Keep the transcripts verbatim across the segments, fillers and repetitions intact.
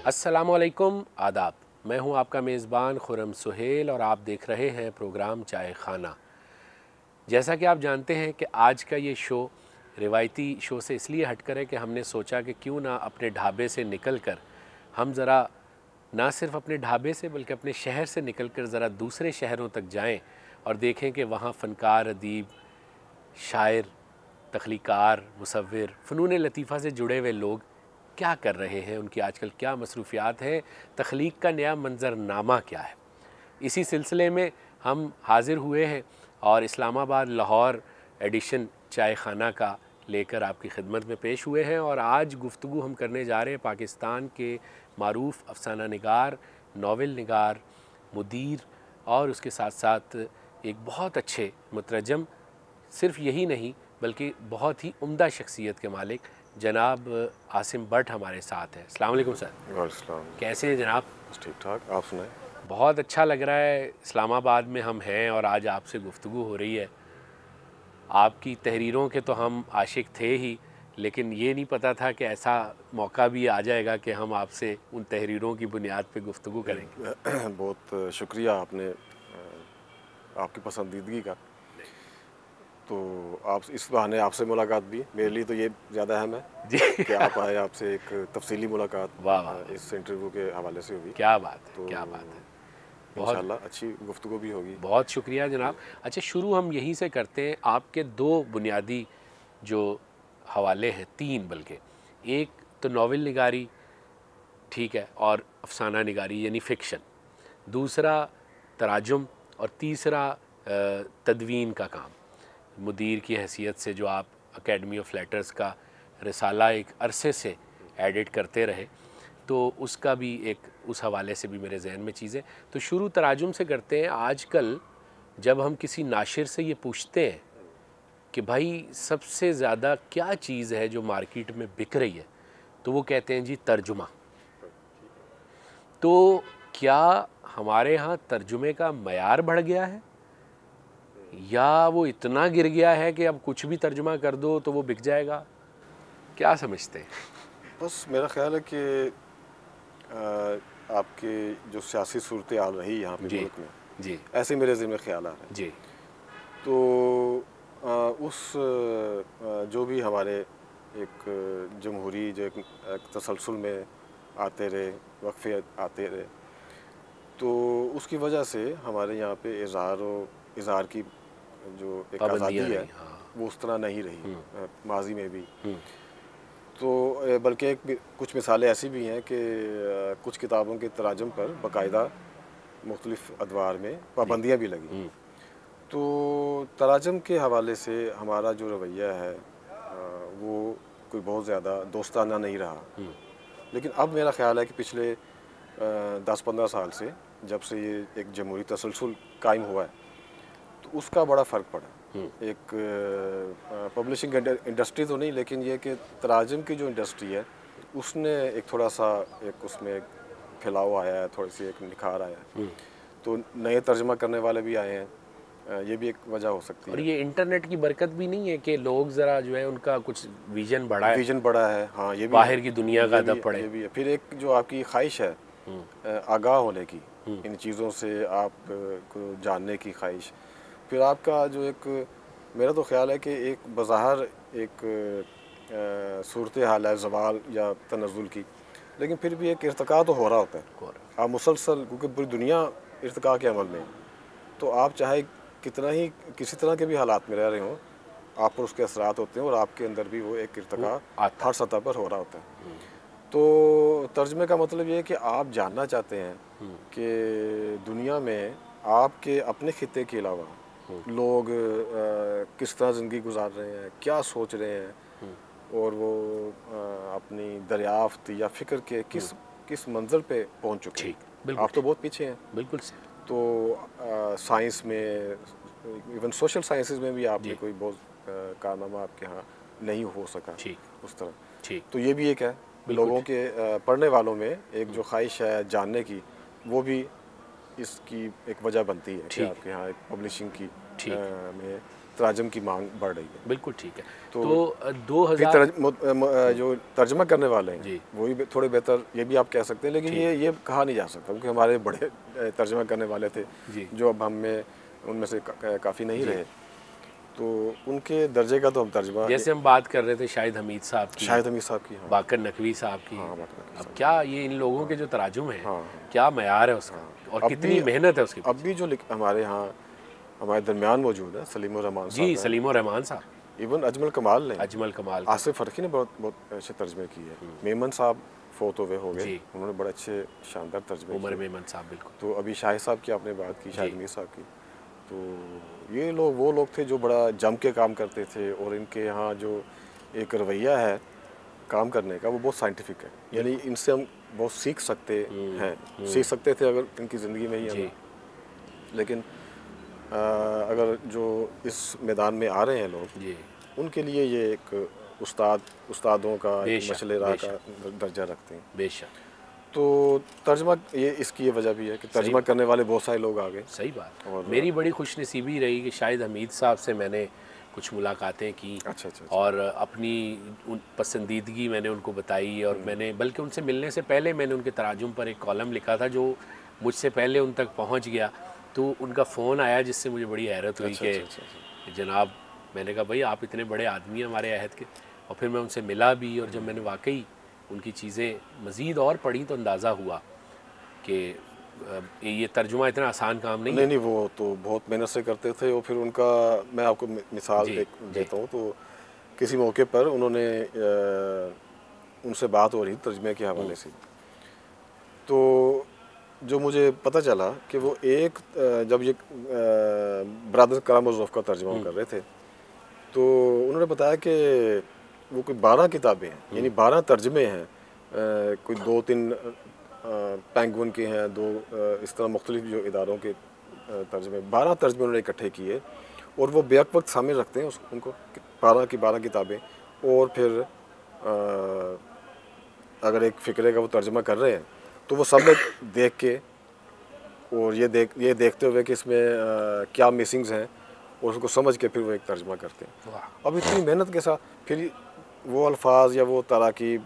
अस्सलामुअलैकुम, आदाब। मैं हूं आपका मेज़बान खुरम सुहेल और आप देख रहे हैं प्रोग्राम चाय खाना। जैसा कि आप जानते हैं कि आज का ये शो रिवायती शो से इसलिए हटकर है कि हमने सोचा कि क्यों ना अपने ढाबे से निकल कर हम ज़रा ना सिर्फ़ अपने ढाबे से बल्कि अपने शहर से निकल कर ज़रा दूसरे शहरों तक जाएं और देखें कि वहाँ फ़नकार, अदीब, शायर, तख्लीकार, मुसव्विर, फ़नून लतीफ़ा से जुड़े हुए लोग क्या कर रहे हैं, उनकी आजकल क्या मसरूफ़ियात हैं, तख्लीक का नया मंज़रनामा क्या है। इसी सिलसिले में हम हाज़िर हुए हैं और इस्लामाबाद लाहौर एडिशन चाय खाना का लेकर आपकी खिदमत में पेश हुए हैं। और आज गुफ्तगू हम करने जा रहे हैं पाकिस्तान के मारूफ़ अफ़साना निगार, नावल निगार, मुदीर और उसके साथ साथ एक बहुत अच्छे मुतरजम, सिर्फ़ यही नहीं बल्कि बहुत ही उम्दा शख्सियत के मालिक जनाब आसिम भट्ट हमारे साथ हैं। अस्सलाम वालेकुम सर। वालेकुम। कैसे हैं जनाब? ठीक ठाक, आप सुनाएं। बहुत अच्छा लग रहा है, इस्लामाबाद में हम हैं और आज आपसे गुफ्तगू हो रही है। आपकी तहरीरों के तो हम आशिक थे ही, लेकिन ये नहीं पता था कि ऐसा मौका भी आ जाएगा कि हम आपसे उन तहरीरों की बुनियाद पे गुफ्तगू करेंगे। बहुत शुक्रिया आपने आपकी पसंदीदगी का। तो आप इस बहाने आपसे मुलाकात भी मेरे लिए तो ये ज़्यादा अहम है जी कि आप आए, आपसे एक तफसीली मुलाकात वाह वाह, इस इंटरव्यू के हवाले से हुई। क्या बात है, तो क्या बात है। बहुत इंशाल्लाह अच्छी गुफ्तगू भी होगी। बहुत शुक्रिया जनाब। अच्छा, शुरू हम यहीं से करते हैं। आपके दो बुनियादी जो हवाले हैं, तीन बल्कि, एक तो नावल निगारी, ठीक है, और अफसाना निगारी यानी फ़िक्शन, दूसरा तराजुम और तीसरा तदवीन का काम। मुदीर की हैसियत से जो आप एकेडमी ऑफ लेटर्स का रिसाला एक अरसे से एडिट करते रहे, तो उसका भी एक उस हवाले से भी मेरे जहन में चीज़ें। तो शुरू तराजुम से करते हैं। आजकल जब हम किसी नाशिर से ये पूछते हैं कि भाई सबसे ज़्यादा क्या चीज़ है जो मार्केट में बिक रही है, तो वो कहते हैं जी तर्जुमा। तो क्या हमारे यहाँ तर्जुमे का मयार बढ़ गया है या वो इतना गिर गया है कि अब कुछ भी तर्जुमा कर दो तो वो बिक जाएगा? क्या समझते हैं? बस मेरा ख्याल है कि आपके जो सियासी सूरत हाल रही यहाँ पे जी मुल्क में, जी ऐसे मेरे ज़हन में ख्याल आ रहा है। जी तो आ, उस आ, जो भी हमारे एक जमहूरी जो एक, एक तसलसल में आते रहे, वक्फे आते रहे, तो उसकी वजह से हमारे यहाँ पे इज़हार और इज़हार की जो एक आज़ादी है, हाँ। वो उस तरह नहीं रही माजी में भी। हम्म, तो बल्कि एक कुछ मिसालें ऐसी भी हैं कि कुछ किताबों के तराजम पर बाकायदा मुख्तलिफ़ अदवार में पाबंदियाँ भी लगी। हम्म, तो तराजम के हवाले से हमारा जो रवैया है वो कोई बहुत ज़्यादा दोस्ताना नहीं रहा। हम्म, लेकिन अब मेरा ख़्याल है कि पिछले दस पंद्रह साल से जब से ये एक जमहूरी तसलसल कायम हुआ है, तो उसका बड़ा फ़र्क पड़ा। एक पब्लिशिंग इंडस्ट्री तो नहीं, लेकिन ये कि तराजम की जो इंडस्ट्री है उसने एक थोड़ा सा एक उसमें फैलाव आया है, थोड़ी सी एक निखार आया है। तो नए तर्जमा करने वाले भी आए हैं, ये भी एक वजह हो सकती और है। ये इंटरनेट की बरकत भी नहीं है कि लोग ज़रा जो है उनका कुछ विजन बढ़ा है, विजन बड़ा है। हाँ, ये भी बाहर की दुनिया का अदब पड़े। ये भी है। फिर एक जो आपकी ख्वाहिश है आगाह होने की, इन चीज़ों से आप को जानने की ख्वाहिश, फिर आपका जो एक, मेरा तो ख्याल है कि एक बज़ाहिर एक सूरत हाल है ज़वाल या तनज़्ज़ुल की, लेकिन फिर भी एक इर्तिका तो हो रहा होता है। आप मुसलसल, क्योंकि पूरी दुनिया इर्तिका के अमल में है, तो आप चाहे कितना ही किसी तरह के भी हालात में रह रहे हों, आप पर उसके असरात होते हैं और आपके अंदर भी वो एक इर्तिका हर सतह पर हो रहा होता है। तो तर्जमे का मतलब ये है कि आप जानना चाहते हैं कि दुनिया में आपके अपने खिते के अलावा लोग आ, किस तरह ज़िंदगी गुजार रहे हैं, क्या सोच रहे हैं, और वो आ, अपनी दरियाफ्त या फ़िक्र के किस किस मंजिल पे पहुंच चुके हैं। आप तो बहुत पीछे हैं। बिल्कुल। तो साइंस में, इवन सोशल साइंसेज में भी आपने कोई बहुत कारनामा आपके यहाँ नहीं हो सका उस तरह। तो ये भी एक है, लोगों के आ, पढ़ने वालों में एक जो ख्वाहिश है जानने की, वो भी इसकी एक वजह बनती है कि आपके यहाँ एक पब्लिशिंग की आ, में तराजम की मांग बढ़ रही है। बिल्कुल ठीक है। तो, तो दो हज़ार तरज, जो तर्जमा करने वाले हैं वो भी थोड़े बेहतर, ये भी आप कह सकते हैं, लेकिन ये ये कहा नहीं जा सकता क्योंकि हमारे बड़े तर्जमा करने वाले थे जो अब हम में उनमें से का, काफ़ी नहीं रहे, तो उनके दर्जे का तो हम तर्जमा, जैसे हम बात कर रहे थे शाहिद हमीद साहब की, शाहिद हमीद साहब की, हाँ, बाकर नकवी साहब की, हाँ, अब क्या ये इन लोगों के जो तराजुम हैं, हाँ, क्या मयार है उसका, हाँ, और कितनी मेहनत है उसकी। अब भी जो हमारे यहाँ हमारे दरमियान मौजूद है सलीम रहमान साहब, जी सलीम रहमान साहब, इवन अजमल कमाल ने, अजमल कमाल, आसिफ फरकी ने बहुत बहुत अच्छे तर्जमे किए हैं। मेमन साहब फोत हुए हो गए, उन्होंने बड़े अच्छे शानदार तर्जमे, उमर मेमन साहब, बिल्कुल। तो अभी शाहिद साहब की आपने बात की, शाहिद हमीद साहब की, तो ये लोग वो लोग थे जो बड़ा जम के काम करते थे, और इनके यहाँ जो एक रवैया है काम करने का वो बहुत साइंटिफिक है, यानी इनसे हम बहुत सीख सकते हैं, सीख सकते थे अगर इनकी ज़िंदगी में ही है। लेकिन आ, अगर जो इस मैदान में आ रहे हैं लोग, उनके लिए ये एक उस्ताद उस्तादों का मशले राह का दर्जा रखते हैं। बेशक। तो तर्जमा ये इसकी ये वजह भी है कि तर्जमा करने वाले बहुत सारे लोग आ गए। सही बात। और मेरी बड़ी खुशनसीबी रही कि शाहिद हमीद साहब से मैंने कुछ मुलाकातें की, अच्छा, अच्छा, अच्छा। और अपनी उन पसंदीदगी मैंने उनको बताई, और मैंने बल्कि उनसे मिलने से पहले मैंने उनके तराजुम पर एक कॉलम लिखा था जो मुझसे पहले उन तक पहुंच गया। तो उनका फ़ोन आया जिससे मुझे बड़ी हैरत हुई कि अच्छा, अच्छा, अच्छा। जनाब, मैंने कहा भाई आप इतने बड़े आदमी हैं हमारे अहद के, और फिर मैं उनसे मिला भी, और जब मैंने वाकई उनकी चीज़ें मज़ीद और पढ़ी तो अंदाज़ा हुआ कि ये तर्जुमा इतना आसान काम नहीं, नहीं नहीं वो तो बहुत मेहनत से करते थे। और फिर उनका मैं आपको मिसाल एक देता हूँ, तो किसी मौके पर उन्होंने उनसे बात हो रही तर्जमे के हवाले से, तो जो मुझे पता चला कि वो एक जब ये ब्रदर कराम ज़ौफ़ का तर्जुमा कर रहे थे, तो उन्होंने बताया कि वो कोई बारह किताबें हैं, यानी बारह तर्जमे हैं, कोई दो तीन पेंगुइन के हैं, दो इस तरह मुख्तलिफ जो इदारों के तर्जमे, बारह तर्जमे उन्होंने इकट्ठे किए, और वो बेक वक्त सामने रखते हैं उस, उनको बारह की बारह किताबें, और फिर आ, अगर एक फ़िक्रे का वो तर्जमा कर रहे हैं तो वो सब लोग देख के, और ये देख ये देखते हुए कि इसमें आ, क्या मिसिंग्स हैं, और उसको समझ के फिर वो एक तर्जमा करते हैं। अब इतनी मेहनत के साथ फिर वो अल्फाज या वो तराकीब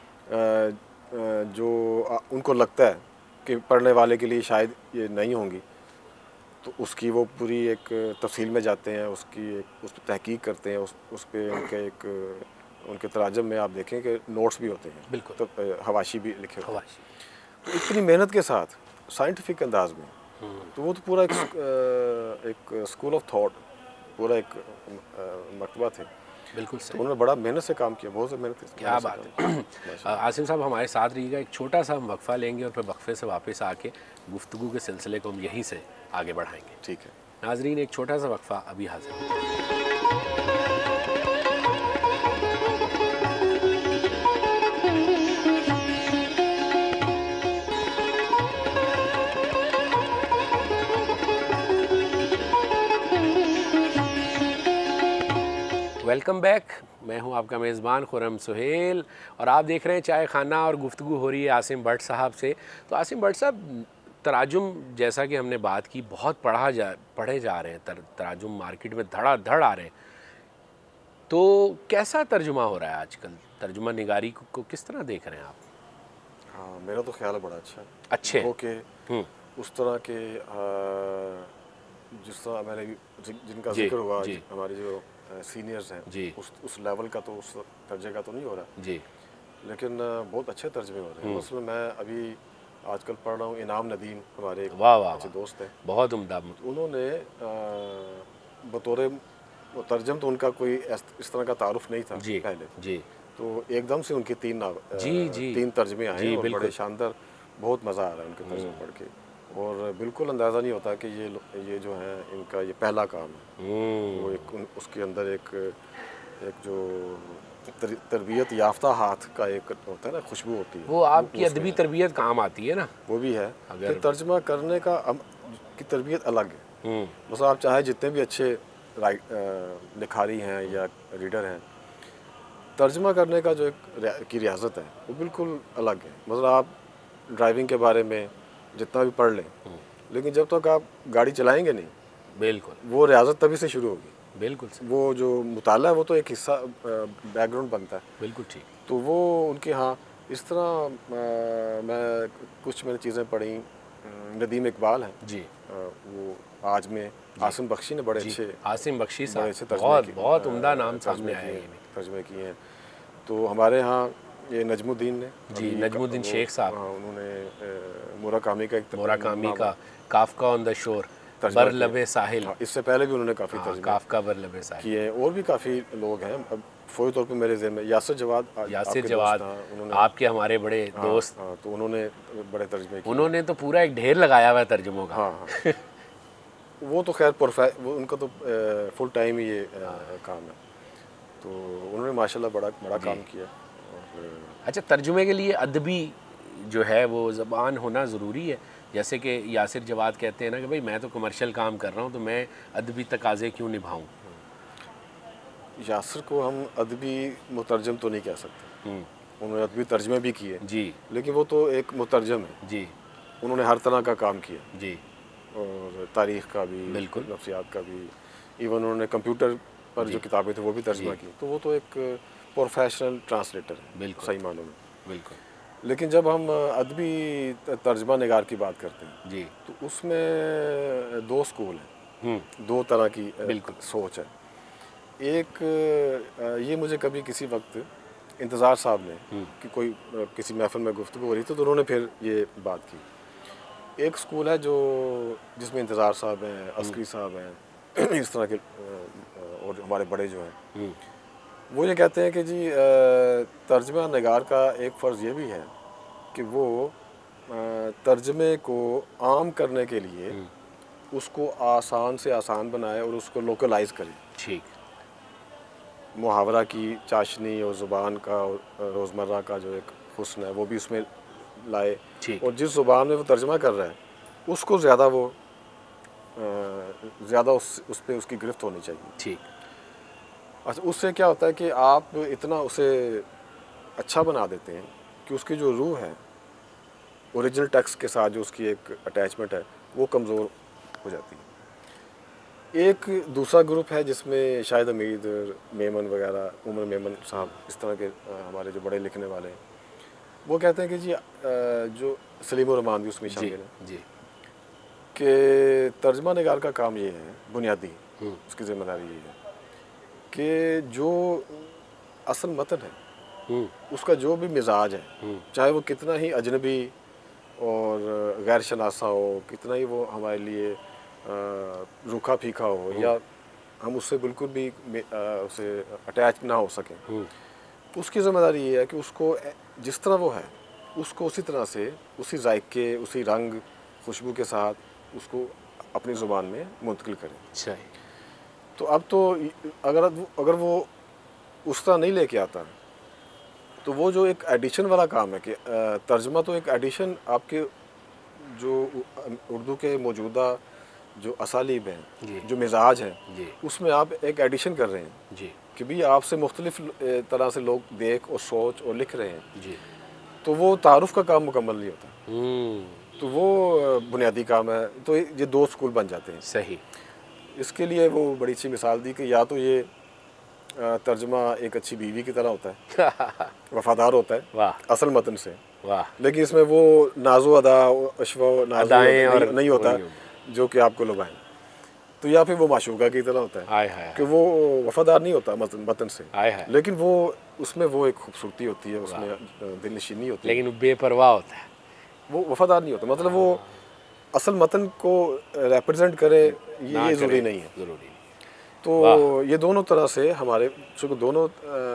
जो उनको लगता है कि पढ़ने वाले के लिए शायद ये नहीं होंगी, तो उसकी वो पूरी एक तफसील में जाते हैं, उसकी एक उस पर तहकीक करते हैं, उस उस पर उनके एक उनके तराजम में आप देखें कि नोट्स भी होते हैं, बिल्कुल, तो हवाशी भी लिखे होते हैं। तो इतनी मेहनत के साथ साइंटिफिक अंदाज में, तो वो तो पूरा एक, एक स्कूल ऑफ थॉट, पूरा एक मकतबा थे। बिल्कुल तो उन्होंने बड़ा मेहनत से काम किया, बहुत से मेहनत। क्या बात है। आसिम साहब हमारे साथ रहिएगा, एक छोटा सा हम वक्फा लेंगे और फिर वक्फे से वापस आके गुफ्तगू के सिलसिले को हम यहीं से आगे बढ़ाएंगे। ठीक है नाजरीन, एक छोटा सा वक्फा अभी हाजिर। वेलकम बैक, मैं हूं आपका मेज़बान खुरम सुहेल, और आप देख रहे हैं चाय खाना, और गुफ्तगू हो रही है आसिम भट्ट साहब से। तो आसिम भट्ट साहब, तराजुम जैसा कि हमने बात की, बहुत पढ़ा जा पढ़े जा रहे हैं, तर, तराजुम मार्केट में धड़ाधड़ आ रहे हैं, तो कैसा तर्जुमा हो रहा है आजकल? तर्जुमा निगारी को, को किस तरह देख रहे हैं आप? हाँ, मेरा तो ख्याल है बड़ा अच्छा है। अच्छे ओके, उस तरह के जिस तरह मैंने जिनका जिक्र हुआ, हमारे जो सीनियर्स हैं जी, उस उस लेवल का तो उस दर्जे का तो नहीं हो रहा जी, लेकिन बहुत अच्छे तर्जमे हो रहे हैं। मसलन मैं अभी आजकल पढ़ रहा हूँ इनाम नदीम, हमारे एक वाह वाह अच्छे दोस्त हैं, बहुत उम्दा। उन्होंने बतौर तर्जम तो उनका कोई इस तरह का तारुफ नहीं था जी, पहले जी, तो एकदम से उनके तीन जी, जी, तीन तर्जमे आए और बड़े शानदार, बहुत मज़ा आ रहा है उनके तर्जमे पढ़ के, और बिल्कुल अंदाज़ा नहीं होता कि ये ये जो है इनका ये पहला काम है। वो एक उन, उसके अंदर एक एक जो तर, तरबियत याफ्ता हाथ का एक होता है ना, खुशबू होती है, वो आपकी अदबी तरबियत काम आती है ना, वो भी है। अगर तर्जमा करने का अब की तरबियत अलग है, बस आप चाहे जितने भी अच्छे राइट लिखारी हैं या रीडर हैं, तर्जमा करने का जो एक की रियाजत है वो बिल्कुल अलग है। मतलब आप ड्राइविंग के बारे में जितना भी पढ़ लें, लेकिन जब तक आप गाड़ी चलाएंगे नहीं, बिल्कुल, वो रियाजत तभी से शुरू होगी बिल्कुल सही। वो जो मुताला है वो तो एक हिस्सा, बैकग्राउंड बनता है। बिल्कुल ठीक। तो वो उनके यहाँ इस तरह आ, मैं कुछ मैंने चीज़ें पढ़ी। नदीम इकबाल हैं जी, आ, वो आज में आसिम बख्शी ने बड़े जी, अच्छे आसिम बख्शी बड़े साहब अच्छे तर्जमे बहुत किए, बहुत उम्दा नाम तर्जमे सामने आया किए ये भी। तर्जमे किए हैं। तो हमारे यहाँ ये नजमुद्दीन ने, जी, अभी नजमुद्दीन वो, शेख साहब, हाँ, उन्होंने मुराकामी का एक मुराकामी नामा का काफका ऑन द शोर, तर्जमा बर किया। लबे साहिल, हाँ, इससे पहले भी उन्होंने काफ़ी हाँ, तर्जमे काफका बर लबे साहिल, किए हैं। और भी काफ़ी लोग हैं, अब फौरी तौर पे मेरे ज़हन में यासिर जवाद, आज यासिर आपके दोस्त जवाद, हैं, उन्होंने, आपके हमारे बड़े हाँ दोस्त, हाँ, तो उन्होंने बड़े तर्जमे किए। उन्होंने तो पूरा एक ढेर लगाया हुआ है तर्जुमों का। हाँ हाँ वो तो खैर प्रोफे वो उनका तो फुल टाइम ही ये आ, काम है। तो उन्होंने माशाल्लाह बड़ा बड़ा काम किया। और अच्छा, तर्जुमे के लिए अदबी जो है वो ज़बान होना ज़रूरी है? जैसे कि यासिर जवाद कहते हैं ना कि भाई मैं तो कमर्शियल काम कर रहा हूँ, तो मैं अदबी तकाज़े क्यों निभाऊँ? यासिर को हम अदबी मुतरजम तो नहीं कह सकते, उन्होंने अदबी तर्जमे भी किए, जी, लेकिन वो तो एक मुतरजम है। जी, उन्होंने हर तरह का काम किया, जी, और तारीख़ का भी, बिल्कुल, नफ्सियात का भी, इवन उन्होंने कंप्यूटर पर जो किताबें थी वो भी तर्जमा की। तो वो तो एक प्रोफेशनल ट्रांसलेटर है, बिल्कुल, सही मानों में। बिल्कुल, लेकिन जब हम अदबी तर्जमा निगार की बात करते हैं, जी, तो उसमें दो स्कूल हैं, हम्म, दो तरह की अ, बिल्कुल, सोच है। एक अ, ये मुझे कभी किसी वक्त इंतज़ार साहब ने, कि कोई अ, किसी महफिल में गुफ्तगू हो रही थी, तो उन्होंने फिर ये बात की। एक स्कूल है जो जिसमें इंतज़ार साहब हैं, अस्करी साहब हैं, इस तरह के अ, और हमारे बड़े जो हैं, वो ये कहते हैं कि जी अ, तर्जमा निगार का एक फ़र्ज़ ये भी है कि वो अ, तर्जमे को आम करने के लिए उसको आसान से आसान बनाए और उसको लोकलाइज़ करे। ठीक, मुहावरा की चाशनी और ज़ुबान का और रोज़मर्रा का जो एक हुस्न है वो भी उसमें लाए, ठीक, और जिस ज़ुबान में वो तर्जमा कर रहा है उसको ज़्यादा वो ज़्यादा उस उस पर उसकी गिरफ्त होनी चाहिए। ठीक, अच्छा, उससे क्या होता है कि आप इतना उसे अच्छा बना देते हैं कि उसकी जो रूह है, ओरिजिनल टेक्स्ट के साथ जो उसकी एक अटैचमेंट है, वो कमज़ोर हो जाती है। एक दूसरा ग्रुप है जिसमें शाहिद हमीद, मेमन वगैरह, उमर मेमन साहब, इस तरह के हमारे जो बड़े लिखने वाले हैं, वो कहते हैं कि जी जो सलीम उर रहमान भी उसमें शामिल है, जी, कि तर्जमा निगार का काम ये है, बुनियादी उसकी ज़िम्मेदारी ये है कि जो असल मतन है उसका जो भी मिजाज है, चाहे वो कितना ही अजनबी और गैर शनासा हो, कितना ही वो हमारे लिए रूखा फीका हो, या हम उससे बिल्कुल भी उसे अटैच ना हो सकें, उसकी ज़िम्मेदारी ये है कि उसको जिस तरह वो है उसको उसी तरह से, उसी जायके, उसी रंग खुशबू के साथ उसको अपनी ज़ुबान में मुंतकिल करें। अच्छा, तो अब तो अगर अगर वो उस तरह नहीं लेके आता, तो वो जो एक एडिशन वाला काम है कि तर्जमा तो एक एडिशन, आपके जो उर्दू के मौजूदा जो असालीब हैं, जो मिजाज है, उसमें आप एक एडिशन कर रहे हैं जी, कि भी आपसे मुख्तलिफ तरह से लोग देख और सोच और लिख रहे हैं, जी, तो वो तारुफ का काम मुकम्मल नहीं होता। तो वो बुनियादी काम है। तो ये दो स्कूल बन जाते हैं। सही। इसके लिए वो बड़ी अच्छी मिसाल दी कि या तो ये तर्जमा एक अच्छी बीवी की तरह होता है, वफादार होता है, वाह, असल मतन से, वाह, लेकिन इसमें वो नाजो अदा, अशवा नाजो अदाएं नहीं, और नहीं होता जो कि आपको लुभाएं। तो या फिर वो माशूका की तरह होता है, आय हाय कि वो वफादार नहीं होता मतन, मतन से, आय हाय, लेकिन वो उसमें वो एक खूबसूरती होती है, उसमें दिल नशीनी होती है, लेकिन वो बेपरवाह होता है, वो वफादार नहीं होता। मतलब वो असल मतन को रिप्रेजेंट करे, ये ज़रूरी नहीं है। ज़रूरी। तो ये दोनों तरह से हमारे, चूँकि दोनों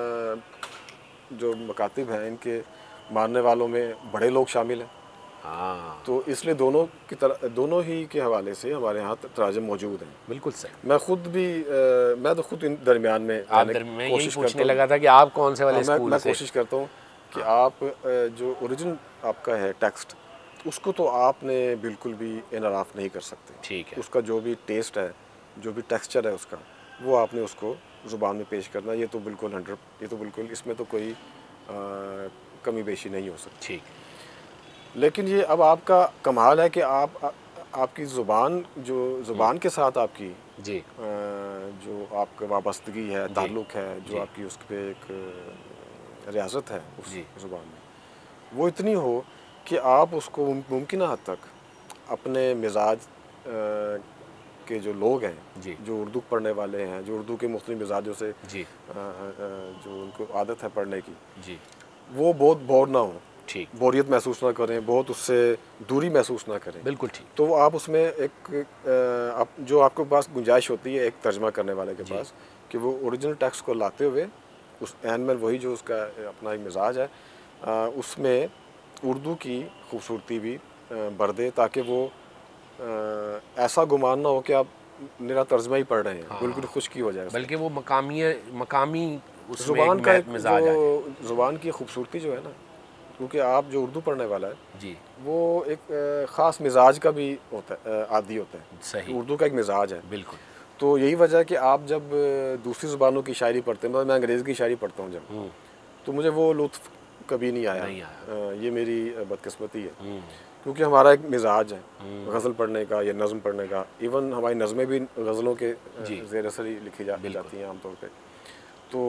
जो मकातिब हैं इनके मानने वालों में बड़े लोग शामिल हैं, हाँ, तो इसलिए दोनों की तरह, दोनों ही के हवाले से हमारे यहाँ तराजम मौजूद हैं। बिल्कुल सही। मैं खुद भी आ, मैं तो खुद इन दरमियान में आप रहने मैं की यही कोशिश पूछने करता लगा था कि आप कौन से वाले हूँ। मैं स्कूल मैं से? कोशिश करता हूँ कि आप जो ओरिजिनल आपका है टेक्स्ट, उसको तो आपने बिल्कुल भी इनराफ नहीं कर सकते। ठीक है। उसका जो भी टेस्ट है, जो भी टेक्सचर है उसका, वो आपने उसको ज़ुबान में पेश करना। ये तो बिल्कुल हंड्रेड, ये तो बिल्कुल, इसमें तो कोई आ, कमी बेशी नहीं हो सकती। ठीक। लेकिन ये अब आपका कमाल है कि आप आपकी ज़ुबान जो ज़ुबान के साथ आपकी जी अ, जो आपका वाबस्तगी है, ताल्लुक़ है, जो जी आपकी उस पे एक अ, रियाज़त है उस जी ज़ुबान में, वो इतनी हो कि आप उसको मुमकिन हद तक अपने मिजाज अ, के जो लोग हैं, जी जो उर्दू पढ़ने वाले हैं, जो उर्दू के मुख्तलिफ मिजाजों से जी अ, अ, जो उनको आदत है पढ़ने की, जी वो बहुत बोर ना हो, ठीक, बोरियत महसूस ना करें, बहुत उससे दूरी महसूस ना करें। बिल्कुल ठीक। तो आप उसमें एक अ, आप जो आपके पास गुंजाइश होती है एक तर्जमा करने वाले के जी पास कि वो ओरिजिनल टेक्स्ट को लाते हुए उस एन में वही जो उसका अपना एक मिजाज है अ, उसमें उर्दू की खूबसूरती भी अ, भर दे, ताकि वो अ, ऐसा गुमान ना हो कि आप मेरा तर्जमा ही पढ़ रहे हैं, बिल्कुल हाँ, खुशकी हो जाए उसमें। बल्कि वो मकामी मकामी उसमें एक ज़ुबान का मैं एक जो मिजाज आ जाए। ज़ुबान की खूबसूरती जो है ना, क्योंकि आप जो उर्दू पढ़ने वाला है जी वो एक अ, ख़ास मिजाज का भी होता है, अ, आदी होता है कि सही, उर्दू का एक मिजाज है। बिल्कुल। तो यही वजह है कि आप जब अ, दूसरी ज़ुबानों की शायरी पढ़ते हैं, मतलब मैं अंग्रेज़ी की शायरी पढ़ता हूँ जब, हम्म, तो मुझे वो लुत्फ़ कभी नहीं आया। नहीं आया। अ, ये मेरी अ, बदकिस्मती है, हम्म क्योंकि हमारा एक मिजाज है हम्म, गज़ल पढ़ने का या नज़्म पढ़ने का। इवन हमारी नज़में भी गज़लों के अ, जी ज़ेर असर ही लिखी जा, बिल्कुल जाती हैं आमतौर पे। तो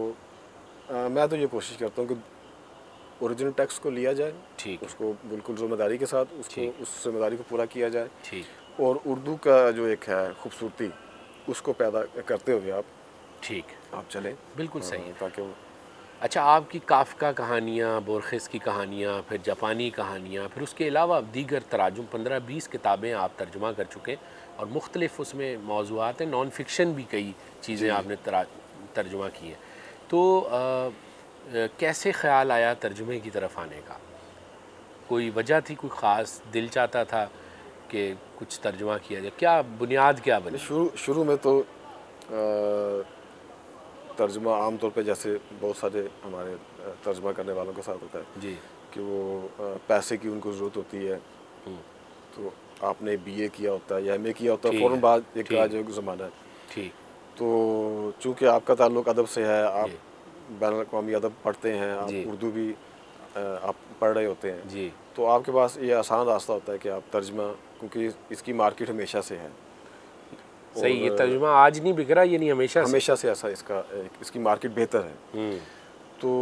अ, मैं तो ये कोशिश करता हूँ कि ओरिजिनल टेक्स्ट को लिया जाए, ठीक है, उसको बिल्कुल ज़िम्मेदारी के साथ उसको ठीक उस ज़िम्मेदारी को पूरा किया जाए, ठीक और उर्दू का जो एक है खूबसूरती उसको पैदा करते हुए आप ठीक, आप चलें, बिल्कुल सही अ, है। ताकि वो अच्छा, आपकी काफ़का कहानियाँ, बोर्खेस की कहानियाँ, फिर जापानी कहानियाँ, फिर उसके अलावा दीगर तराजुम पंद्रह बीस किताबें आप तर्जुमा कर चुके हैं और मुख्तलिफ़ उसमें मौज़ूआत हैं, नॉन फिक्शन भी कई चीज़ें जी जी। आपने तरा तर्जुमा की हैं। तो अ, अ, कैसे ख़्याल आया तर्जुमे की तरफ आने का? कोई वजह थी, कोई ख़ास दिल चाहता था कि कुछ तर्जुमा किया जाए? क्या बुनियाद क्या नहीं, बनी? शुरू शुरू में तो अ, तर्जुमा आम तौर पे जैसे बहुत सारे हमारे अ, तर्जुमा करने वालों के साथ होता है जी, कि वो अ, पैसे की उनको ज़रूरत होती है, हुँ, तो आपने बीए किया होता है या एमए किया होता है, ठीक फ़ौरन है, बाद एक का ठीक है, जो ज़माना है। ठीक, तो चूँकि आपका ताल्लुक़ अदब से है, आप जी, बैनुल-अक़वामी अदब पढ़ते हैं, आप जी, उर्दू भी अ, आप पढ़ रहे होते हैं, जी, तो आपके पास ये आसान रास्ता होता है कि आप तर्जमा, क्योंकि इसकी मार्केट हमेशा से है सही। ये और तर्जुमा आज नहीं बिक रहा, ये नहीं हमेशा से? हमेशा से ऐसा इसका एक इसकी मार्केट बेहतर है। हुँ, तो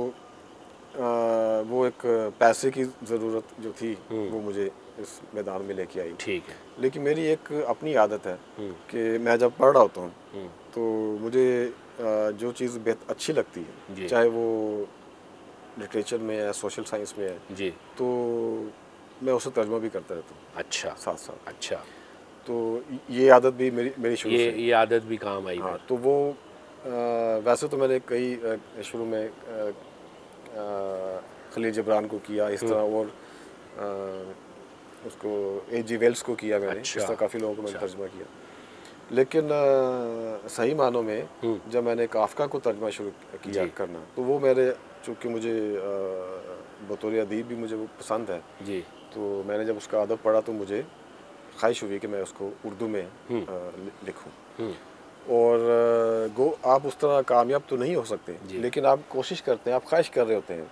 अ, वो एक पैसे की ज़रूरत जो थी हुँ, वो मुझे इस मैदान में लेके आई। ठीक है। लेकिन मेरी एक अपनी आदत है हुँ, कि मैं जब पढ़ रहा होता हूँ हुँ, तो मुझे अ, जो चीज़ बेहत अच्छी लगती है, जी, चाहे वो लिटरेचर में है, सोशल साइंस में है, जी, तो मैं उसे तर्जुमा भी करता रहता हूँ अच्छा, साथ साथ। अच्छा। तो ये आदत भी मेरी मेरी शुरू ये से है। ये आदत भी काम आई हाँ, फिर? तो वो अ, वैसे तो मैंने कई अ, शुरू में अ, अ, खलील जिब्रान को किया इस हुँ, तरह, और अ, उसको ए जी वेल्स को किया मैंने, अच्छा, इस तरह काफ़ी लोगों को मैंने अच्छा। तर्जुमा किया। लेकिन अ, सही मानों में हुँ, जब मैंने काफ़का को तर्जुमा शुरू किया जी, करना, तो वो मेरे, चूँकि मुझे अ, बतौर अदीब भी मुझे वो पसंद है, जी, तो मैंने जब उसका अदब पढ़ा तो मुझे ख्वाहिश हुई कि मैं उसको उर्दू में हुँ, अ, लि लिखूँ। हुँ, और अ, गो आप उस तरह कामयाब तो नहीं हो सकते, जी। लेकिन आप कोशिश करते हैं, आप ख्वाहिश कर रहे होते हैं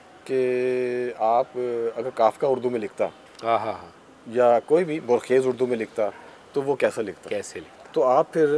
कि आप अ, अगर काफ़का उर्दू में लिखता हाँ, हाँ, हाँ, या कोई भी बोरखेज़ उर्दू में लिखता तो वो कैसा लिखता। कैसे लिखता? तो आप फिर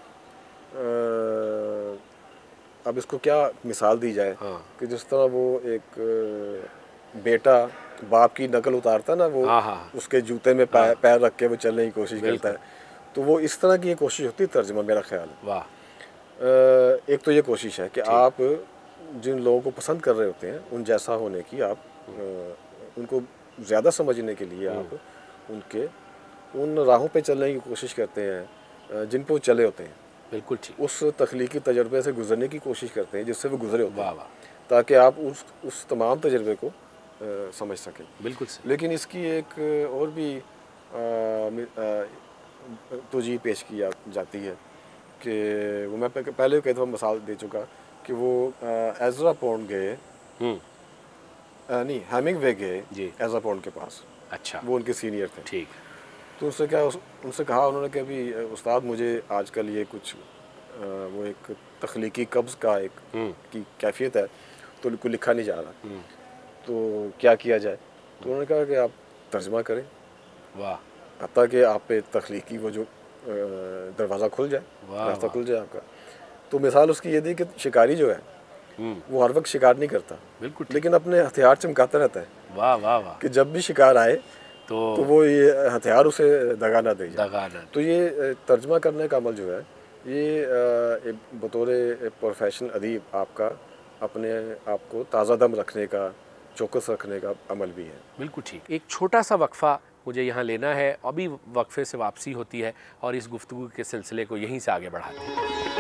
अ, अब इसको क्या मिसाल दी जाए हाँ, कि जिस तरह वो एक अ, बेटा बाप की नकल उतारता है ना, वो हाँ, हाँ, हाँ, उसके जूते में पैर हाँ, पैर रख के वो चलने की कोशिश करता बिल्कुल, है, तो वो इस तरह की ये कोशिश होती है तर्जुमा, मेरा ख्याल है। वाह! अ, एक तो ये कोशिश है कि ठीक, आप जिन लोगों को पसंद कर रहे होते हैं उन जैसा होने की आप हुँ, अ, उनको ज़्यादा समझने के लिए हुँ, आप उनके उन राहों पे चलने की कोशिश करते हैं अ, जिन पे वो चले होते हैं, बिल्कुल ठीक, उस तख्लीकी तजर्बे से गुजरने की कोशिश करते हैं जिससे वो गुजरे होते वाह, हैं, वाह! ताकि आप उस उस तमाम तजर्बे को अ, समझ सकें। बिल्कुल सही, लेकिन इसकी एक और भी अ, मि- अ, तौजीह पेश की जा, जाती है कि वो मैं पह- पहले कई दफ़ा मिसाल दे चुका कि वो अ, एज़रा पोंड गए, हुँ, अ, नहीं हेमिंगवे गए जी, एज़रा पोंड के पास, अच्छा, वो उनके सीनियर थे। ठीक है, तो उससे क्या उस, उनसे कहा उन्होंने कि अभी अ, उस्ताद मुझे आजकल ये कुछ अ, वो एक तख्लीकी कब्ज़ का एक हुँ, की कैफियत है, तो कोई लिखा नहीं जा रहा, हुँ, तो क्या किया जाए। तो हुँ, उन्होंने कहा कि आप तर्जमा करें। वाह! हत्ता कि आप पे तख्लीकी वो जो दरवाज़ा खुल जाए, रास्ता खुल जाए आपका। तो मिसाल उसकी ये थी कि शिकारी जो है वो हर वक्त शिकार नहीं करता, बिल्कुल, लेकिन अपने हथियार चमकाता रहता है। वाह वाह वाह। कि जब भी शिकार आए तो, तो वो ये हथियार उसे दगा ना दे जाए। तो ये तर्जमा करने का अमल जो है ये बतौर प्रोफेशनल अदीब आपका अपने आप को ताज़ा दम रखने का, चौकस रखने का अमल भी है। बिल्कुल ठीक। एक छोटा सा वक्फ़ा मुझे यहाँ लेना है, अभी वक्फ़े से वापसी होती है और इस गुफ्तगू के सिलसिले को यहीं से आगे बढ़ाते हैं।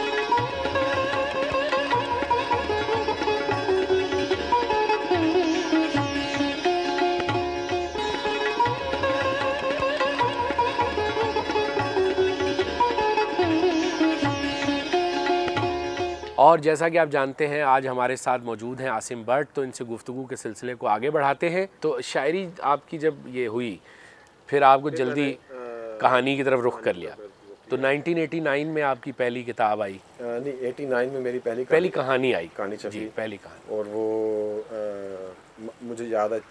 और जैसा कि आप जानते हैं आज हमारे साथ मौजूद हैं आसिम भट्ट, तो इनसे गुफ्तगू के सिलसिले को आगे बढ़ाते हैं। तो शायरी आपकी जब ये हुई फिर आपको जल्दी कहानी की तरफ रुख कर लिया, तो नाइनटीन एटी नाइन में आपकी पहली किताब आई? नहीं, एटी नाइन में मेरी पहली पहली कहानी आई, कहानी छपी, पहली कहानी। और वो आ, मुझे याद है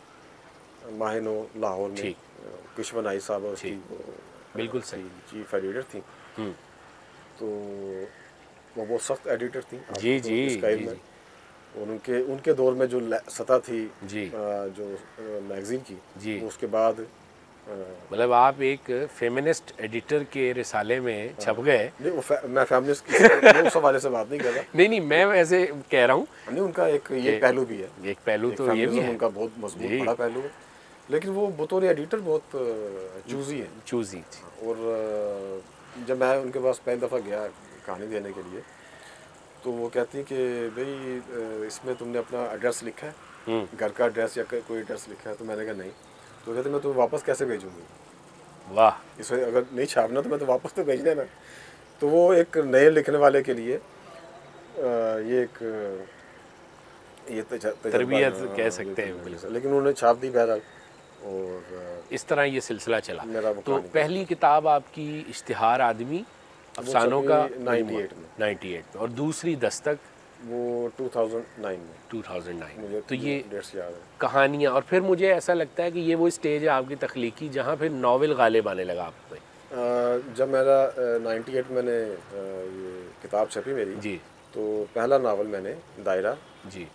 माहिनो लाहौर में कुशवन आई साहब उसकी बिल्कुल सही चीफ एडिटर थी। तो वो बहुत सख्त एडिटर थी जी जी, जी, में। जी। और उनके उनके दौर में जो सतह थी जी आ, जो मैगज़ीन की जी, वो उसके बाद मतलब आप एक फेमिनिस्ट एडिटर के रिसाले में छप गए। नहीं, वो फे, मैं फेमिनिस्ट की उस हवाले से बात नहीं कर रहा। नहीं नहीं, मैं वैसे कह रहा हूँ नहीं, उनका एक ये पहलू भी है, एक पहलू तो ये भी है, उनका बहुत मजबूत बड़ा पहलू है, लेकिन वो बतौर एडिटर बहुत चूजी है, चूजी। और जब मैं उनके पास पहली दफ़ा गया कहानी देने के लिए तो वो कहती कि भाई इसमें तुमने अपना एड्रेस लिखा है, घर का एड्रेस या कोई एड्रेस लिखा है? तो मैंने कहा नहीं। तो कहते मैं तुम्हें वापस कैसे भेजूँगी? वाह, इसमें अगर नहीं छापना तो मैं तो वापस तो भेज देना। तो वो एक नए लिखने वाले के लिए ये एक ये तरबियत कह सकते हैं, लेकिन उन्होंने छाप दी बहरहाल, और इस तरह ये सिलसिला चला। तो पहली किताब आपकी इश्तिहार आदमी अफसानों का नाइन्टी एट में नाइन्टी एट में, और दूसरी दस्तक वो टू थाउजेंड नाइन में टू थाउजेंड नाइन मुझे तो ये डेट्स याद है, कहानियाँ। और फिर मुझे ऐसा लगता है कि ये वो स्टेज है आपकी तख्लीकी जहाँ फिर नावल गालिब आने लगा आप पे। जब मेरा नाइन्टी एट मैंने ये किताब छपी मेरी जी, तो पहला नावल मैंने दायरा जी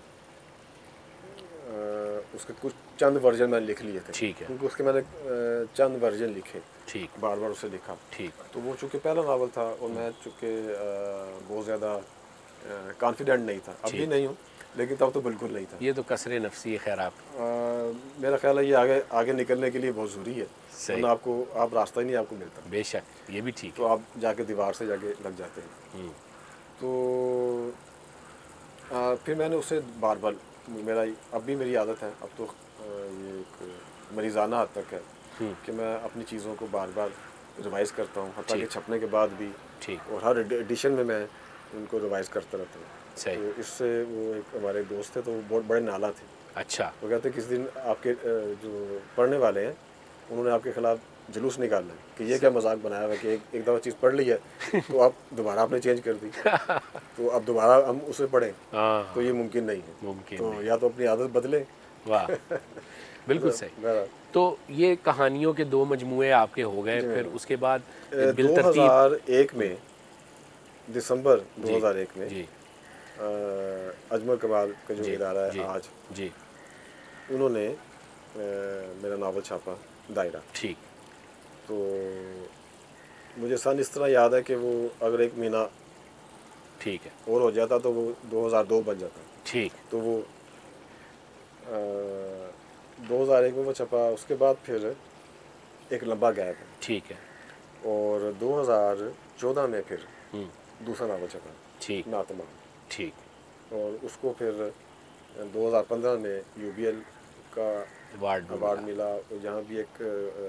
उसके कुछ चंद वर्जन मैंने लिख लिए थे, ठीक है, क्योंकि उसके मैंने चंद वर्जन लिखे, ठीक, बार बार उसे लिखा, ठीक। तो वो चूँकि पहला नावल था और मैं चूँकि बहुत ज़्यादा कॉन्फिडेंट नहीं था, अब भी नहीं हूँ, लेकिन तब तो बिल्कुल नहीं था। ये तो कसरे नफसी है। खैर आप आ, मेरा ख्याल है ये आगे आगे निकलने के लिए बहुत ज़रूरी है, सही, आपको आप रास्ता ही नहीं आपको मिलता। बेशक ये भी ठीक तो आप जाके दीवार से जाके लग जाते हैं। तो आ, फिर मैंने उसे बार बार, मेरा अब भी मेरी आदत है, अब तो ये एक मरीज़ाना हद तक है कि मैं अपनी चीज़ों को बार बार रिवाइज़ करता हूँ, हत्ता कि छपने के बाद भी, ठीक, और हर एडिशन में मैं उनको रिवाइज़ करता रहता हूँ। सही। तो इससे वो एक हमारे दोस्त थे, तो वो बहुत बड़े नाला थे। अच्छा। वो कहते किस दिन आपके जो पढ़ने वाले हैं उन्होंने आपके खिलाफ जुलूस निकालना है कि ये क्या मजाक बनाया हुआ कि एक एक दफ़ा चीज़ पढ़ ली है तो आप दोबारा आपने चेंज कर दी, तो अब दोबारा हम उसे पढ़ें तो ये मुमकिन नहीं है, मुमकिन तो नहीं। या तो अपनी आदत बदलें। वाह, बिल्कुल सही। तो ये कहानियों के दो मजमुए आपके हो गए, फिर उसके बाद दो हज़ार एक में दिसंबर दो हज़ार एक में जी अजमल कमाल का जो इदारा है आज जी, उन्होंने मेरा नावल छापा दायरा, ठीक। तो मुझे सन इस तरह याद है कि वो अगर एक महीना ठीक है और हो जाता तो वो दो हज़ार दो बन जाता, ठीक। तो वो दो हज़ार एक में वो छपा, उसके बाद फिर एक लंबा गैप है, ठीक है, और दो हज़ार चौदह में फिर दूसरा नावल छपा, ठीक, नातमा, ठीक, और उसको फिर दो हज़ार पंद्रह में यू बी एल का अवार्ड अवार्ड मिला, और जहाँ भी एक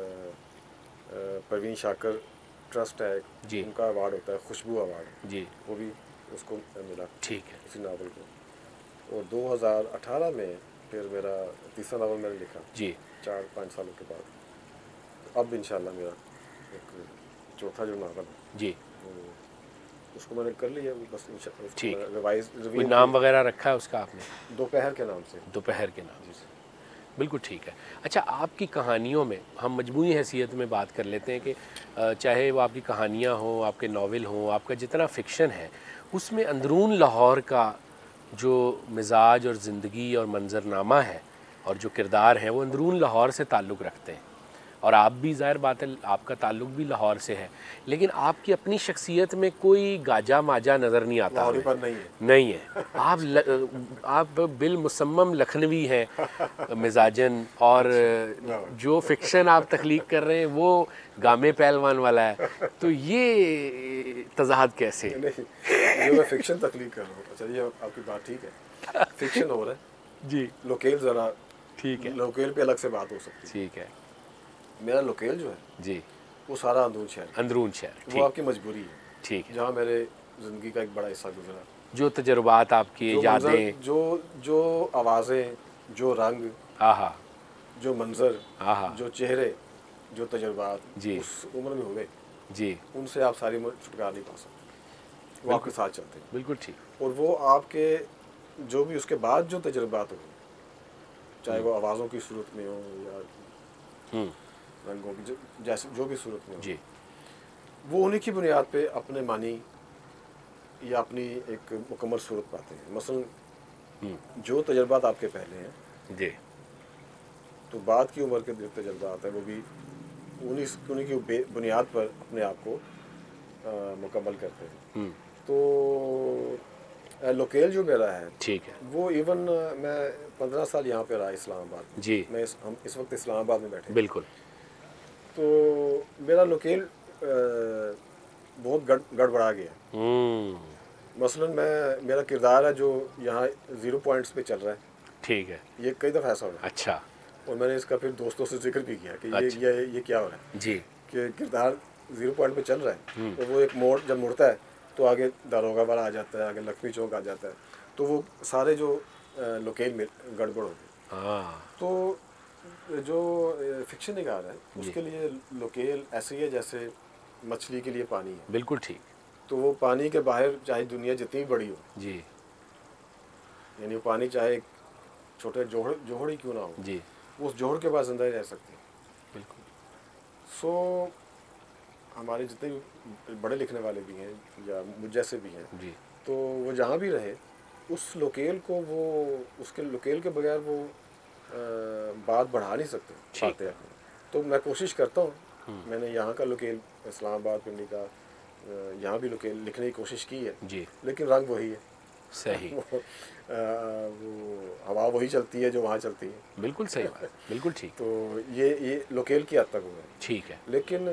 परवीन शाकर ट्रस्ट है जी, उनका अवार्ड होता है खुशबू अवार्ड जी, वो भी उसको मिला, ठीक है, उसी नावल को। और दो हज़ार अठारह में फिर मेरा तीसरा नावल मैंने लिखा जी, चार पाँच सालों के बाद। तो अब इंशाल्लाह मेरा एक चौथा जो नावल है जी, उसको मैंने कर लिया बस, ठीक, रिवाइज। कोई नाम वगैरह रखा है उसका आपने? दोपहर के नाम से। दोपहर के नाम से। बिल्कुल ठीक है। अच्छा, आपकी कहानियों में हम मजमूई हैसियत में बात कर लेते हैं कि अ, चाहे वो आपकी कहानियाँ हों, आपके नावल हों, आपका जितना फ़िक्शन है, उसमें अंदरून लाहौर का जो मिजाज और ज़िंदगी और मंज़रनामा है और जो किरदार हैं वो अंदरून लाहौर से ताल्लुक़ रखते हैं। और आप भी, ज़ाहिर बात है, आपका ताल्लुक़ भी लाहौर से है, लेकिन आपकी अपनी शख्सियत में कोई गाजा माजा नज़र नहीं आता लाहौरी हमें। पर नहीं है। नहीं है। आप ल, आप बिलमुसम्मम लखनवी हैं मिजाजन, और जो फ़िक्शन आप तख्लीक कर रहे हैं वो गामे पहलवान वाला है। तो ये तज़ाहत कैसे है? नहीं, जो मैं फ़िक्शन तख्लीक कर रहा हूँ, अच्छा ये आपकी बात ठीक है, फ़िक्शन हो रहा है जी, लोकेल ज़रा, ठीक है, लोकेल पे अलग से बात हो सकती है। ठीक है। मेरा लोकेल जो है जी, वो सारा अंदरून शहर है, अंदरून शहर, वो ठीक, आपकी मजबूरी है, ठीक है। जहाँ मेरे ज़िंदगी का एक बड़ा हिस्सा गुजरा। जो तजुर्बात आपकी, जो मंज़र, यादें, जो जो आवाज़ें, जो रंग, आहा, जो मंज़र, आहा, जो चेहरे, जो तजुर्बात जी, उस उम्र में हुए, जी, उनसे आप सारी उम्र छुटकारा नहीं पा सकते। वो आपके साथ चलते हैं, बिल्कुल ठीक। और वो आपके जो भी उसके बाद जो तजुर्बात हुए, चाहे वो आवाज़ों की सूरत में हो या हुँ, रंगों की, जो जैसे जो भी सूरत में हो, जी, वो उन्हीं की बुनियाद पे अपने मानी या अपनी एक मुकम्मल सूरत पाते हैं। मसलन हुँ, जो तजुर्बात आपके पहले हैं, जी, तो बाद की उम्र के जो तजुर्बात हैं वो भी उन्हीं उन्हीं की बे- बुनियाद पर अपने आप को अ, मुकम्मल करते हैं। हुँ, तो अ, लोकेल जो मेरा है ठीक है, वो इवन मैं पंद्रह साल यहाँ पे रहा इस्लामाबाद में। जी, मैं इस, हम इस वक्त इस्लामाबाद में बैठे हैं। बिल्कुल, तो मेरा लोकेल अ, बहुत गड़ गड़बड़ा गया। हुँ, मसलन मैं, मेरा किरदार है जो यहाँ ज़ीरो पॉइंट्स पे चल रहा है, ठीक है, ये कई दफ़ा ऐसा हो रहा अच्छा, है, और मैंने इसका फिर दोस्तों से जिक्र भी किया कि ये अच्छा, ये ये क्या हो रहा है, जी, कि किरदार ज़ीरो पॉइंट पे चल रहा हुँ, है, और वो एक मोड़ जब मुड़ता है तो आगे दारोगा वाला आ जाता है, आगे लक्ष्मी चौक आ जाता है, तो वो सारे जो अ, लोकेल में गड़बड़ हो गए। हाँ, तो जो फिक्शन निगार है जी, उसके लिए लोकेल ऐसे ही है जैसे मछली के लिए पानी है। बिल्कुल ठीक, तो वो पानी के बाहर चाहे दुनिया जितनी बड़ी हो, जी, यानी वो पानी चाहे छोटे जोहड़ जोहड़ ही क्यों ना हो, जी, वो उस जोहड़ के बाद ज़िंदा ही रह सकती है। बिल्कुल, सो हमारे जितने भी बड़े लिखने वाले भी हैं या मुझ जैसे भी हैं, जी, तो वो जहाँ भी रहे उस लोकेल को, वो उसके लोकेल के बगैर वो आ, बात बढ़ा नहीं सकते ठीक, पाते अपने। तो मैं कोशिश करता हूँ, हुँ, मैंने यहाँ का लोकेल इस्लामाबाद पिंडी का अ, यहाँ भी लोकेल लिखने की कोशिश की है, जी, लेकिन रंग वही है। सही, वो, आ, वो हवा वही चलती है जो वहाँ चलती है। बिल्कुल सही बात, बिल्कुल ठीक, तो ये ये लोकेल की हद तक हुआ है। ठीक है, लेकिन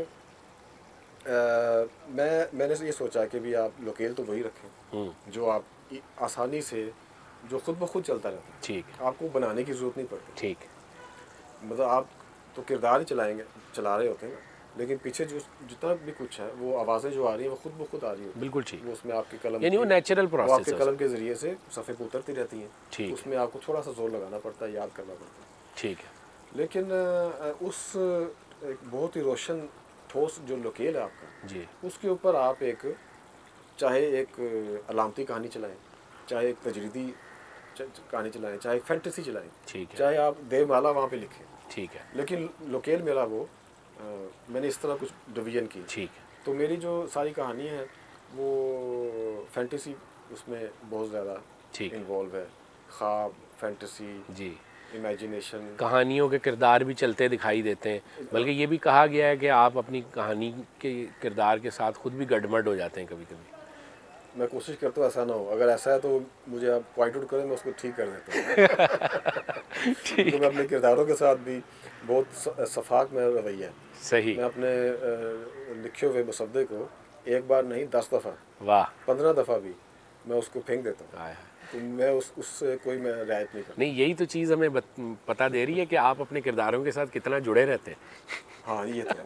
आ, मैं मैंने ये सोचा कि भी आप लोकेल तो वही रखें हुँ, जो आप इ- आसानी से, जो खुद ब खुद चलता रहता है, ठीक है, आपको बनाने की ज़रूरत नहीं पड़ती। ठीक, मतलब आप तो किरदार ही चलाएंगे, चला रहे होते हैं ना, लेकिन पीछे जो जितना भी कुछ है, वो आवाज़ें जो आ रही हैं वो खुद ब खुद आ रही होती बिल्कुल हैं। ठीक, वो उसमें आपके कलम यानी वो की, नेचुरल वो प्रोसेस आपके है कलम उसमें, के ज़रिए से सफ़े पे उतरती रहती हैं। ठीक है, उसमें आपको थोड़ा सा जोर लगाना पड़ता है, याद करना पड़ता है। ठीक है, लेकिन अ, उस एक बहुत ही रोशन ठोस जो लोकेल है आपका, जी, उसके ऊपर आप एक, चाहे एक अलामती कहानी चलाएं, चाहे एक तजरीदी च- च- कहानी चलाएं, चाहे एक फैंटेसी चलाएं, ठीक है, चाहे आप देवमाला वहाँ पे लिखें, ठीक है, लेकिन लोकेल मेरा वो अ, मैंने इस तरह कुछ डिवीजन की। ठीक है, तो मेरी जो सारी कहानी है वो फैंटेसी उसमें बहुत ज़्यादा ठीक है, इन्वॉल्व है। ख्वाब, फैंटेसी, जी, इमेजिनेशन। कहानियों के किरदार भी चलते दिखाई देते हैं, बल्कि ये भी कहा गया है कि आप अपनी कहानी के किरदार के साथ खुद भी गडमड हो जाते हैं कभी-कभी। मैं कोशिश करता हूँ ऐसा ना हो, अगर ऐसा है तो मुझे आप पॉइंट आउट करें, मैं उसको ठीक कर देता हूँ। क्योंकि मैं अपने किरदारों के साथ भी बहुत स- सफाक में रवैया है। सही, मैं अपने अ, लिखे हुए मुसद्दे को एक बार नहीं दस दफ़ा, वाह! पंद्रह दफ़ा भी मैं उसको फेंक देता हूँ। आय हाय। तो मैं उस उससे कोई मैं रियायत नहीं करता। नहीं, यही तो चीज़ हमें बत पता दे रही है कि आप अपने किरदारों के साथ कितना जुड़े रहते हैं। हाँ, ये तो है।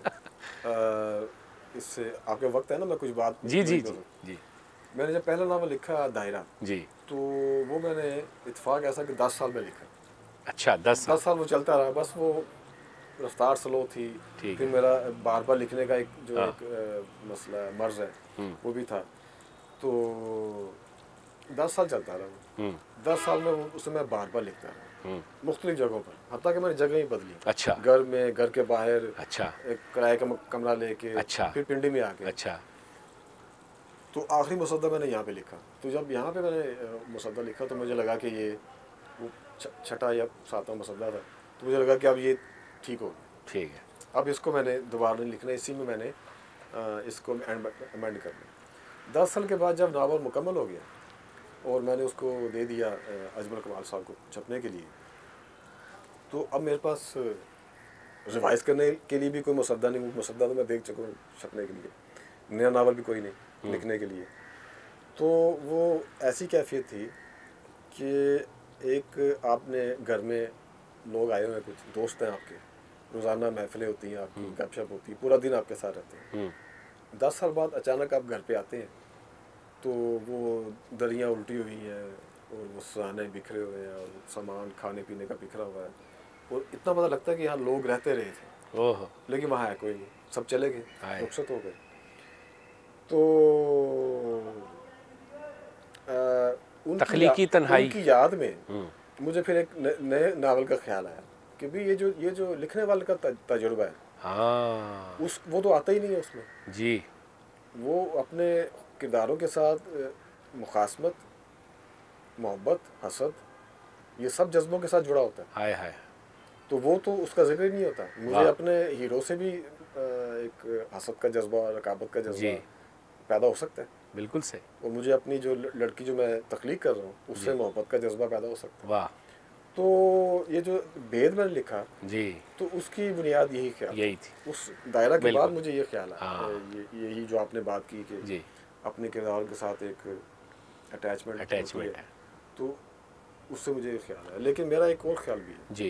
अ, इससे आपके वक्त है ना, मैं कुछ बात जी, पूरी जी, जी, करूँ। जी, मैंने जब पहला नावल लिखा दायरा, जी। तो वो मैंने इत्तेफाक ऐसा कि दस साल में लिखा। अच्छा, दस साल, दस साल वो चलता रहा, बस वो रफ्तार स्लो थी। ठीक फिर है। मेरा बार बार लिखने का एक जो हाँ, एक अ, मसला है, मर्ज़ है, हुँ, वो भी था। तो दस साल चलता रहा। दस साल में उसे मैं बार बार लिखता रहा, मुख्तलिफ जगहों पर, हत्ता कि मैंने जगह ही बदली। अच्छा। घर में, घर के बाहर, अच्छा, एक किराए का कमरा लेके, अच्छा, फिर पिंडी में आके। अच्छा। तो आखिरी मुसद्दा मैंने यहाँ पे लिखा। तो जब यहाँ पे मैंने मुसद्दा लिखा तो मुझे लगा कि ये वो छठा या सातवां मुसद्दा था, तो मुझे लगा कि अब ये ठीक हो गया। ठीक है। अब इसको मैंने दोबारा नहीं लिखना, इसी में मैंने इसको अमेंड कर लिया। दस साल के बाद जब नावल मुकम्मल हो गया और मैंने उसको दे दिया अजमल कमाल साहब को छपने के लिए, तो अब मेरे पास रिवाइज करने के लिए भी कोई मुसद्दा नहीं। मुसद्दा तो मैं देख चुका हूँ छपने के लिए, नया नावल भी कोई नहीं लिखने के लिए। तो वो ऐसी कैफियत थी कि एक आपने घर में लोग आए हुए हैं, कुछ दोस्त हैं आपके, रोज़ाना महफिलें होती हैं आपकी, गपशप होती है, पूरा दिन आपके साथ रहते हैं। दस साल बाद अचानक आप घर पे आते हैं तो वो दरियाँ उल्टी हुई हैं और वो सराहने बिखरे हुए हैं और सामान खाने पीने का बिखरा हुआ है, और इतना पता लगता है कि यहाँ लोग रहते रहे थे। ओह, लेकिन वहाँ है कोई नहीं, सब चले गए, रुखसत हो गए। तो तख्लीकी तन्हाई की याद में मुझे फिर एक नए नावल का ख्याल आया कि भी ये जो ये जो लिखने वाले का तजुर्बा है, हाँ, उस वो तो आता ही नहीं है उसमें जी। वो अपने किरदारों के साथ मुखासमत, मोहब्बत, हसद, ये सब जज्बों के साथ जुड़ा होता है। हाय हाय। तो वो तो उसका जिक्र ही नहीं होता। मुझे अपने हीरो से भी एक हसद का जज्बा, रकाबत का जज्बा पैदा हो सकता है। बिल्कुल सही। और मुझे अपनी जो लड़की जो मैं तख्लीक कर रहा हूँ उससे मोहब्बत का जज्बा पैदा हो सकता है। वाह। तो ये जो भेद मैंने लिखा जी, तो उसकी बुनियाद यही ख्याल यही थी। उस दायरा के बाद मुझे ये ख्याल आया, हाँ। ये यही जो आपने बात की कि जी, अपने किरदार के साथ एक अटैचमेंट अटैचमेंट है, तो उससे मुझे ये ख्याल आया। लेकिन मेरा एक और ख्याल भी है जी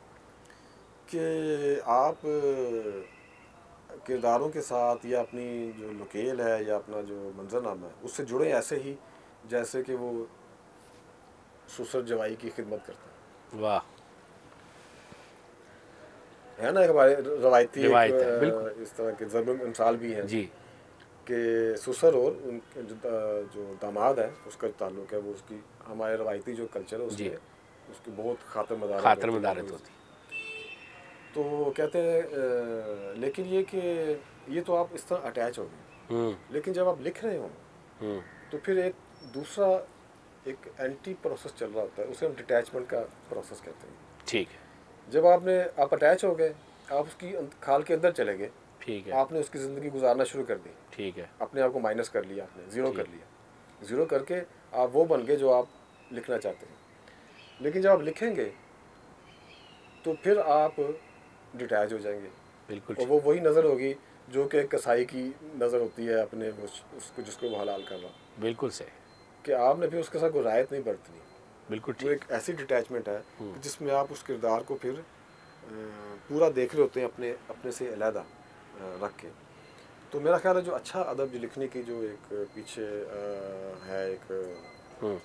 कि आप किरदारों के साथ या अपनी जो लोकेल है या अपना जो मंजरनामा है उससे जुड़े ऐसे ही जैसे कि वो सुसर जवाई की खिदमत करता है। वाह। है ना, एक हमारे रवायती एक, इस तरह के ज़रूर मिसाल भी हैं जी कि ससुर और उनके जो दामाद है उसका ताल्लुक है, वो उसकी हमारे रवायती जो कल्चर है उसमें उसकी बहुत खातर मदारत खातर मदारत होती। तो कहते हैं लेकिन ये कि ये तो आप इस तरह अटैच हो गए, लेकिन जब आप लिख रहे हो तो फिर एक दूसरा एक एंटी प्रोसेस चल रहा होता है, उसे हम डिटैचमेंट का प्रोसेस कहते हैं। ठीक है। जब आपने आप अटैच हो गए, आप उसकी खाल के अंदर चले गए, ठीक है, आपने उसकी ज़िंदगी गुजारना शुरू कर दी, ठीक है, अपने आप को माइनस कर लिया, आपने ज़ीरो कर लिया, ज़ीरो करके आप वो बन गए जो आप लिखना चाहते हैं। लेकिन जब आप लिखेंगे तो फिर आप डिटैच हो जाएंगे, बिल्कुल, और वो वही नज़र होगी जो कि कसाई की नज़र होती है अपने उसको जिसको वो हलाल कर रहा, बिल्कुल सही, कि आपने फिर उसके साथ कोई रायत नहीं बरतनी, बिल्कुल। वो एक ऐसी डिटैचमेंट है जिसमें आप उस किरदार को फिर पूरा देख रहे होते हैं अपने अपने से अलहदा रख के। तो मेरा ख्याल है जो अच्छा अदब जो लिखने की जो एक पीछे है एक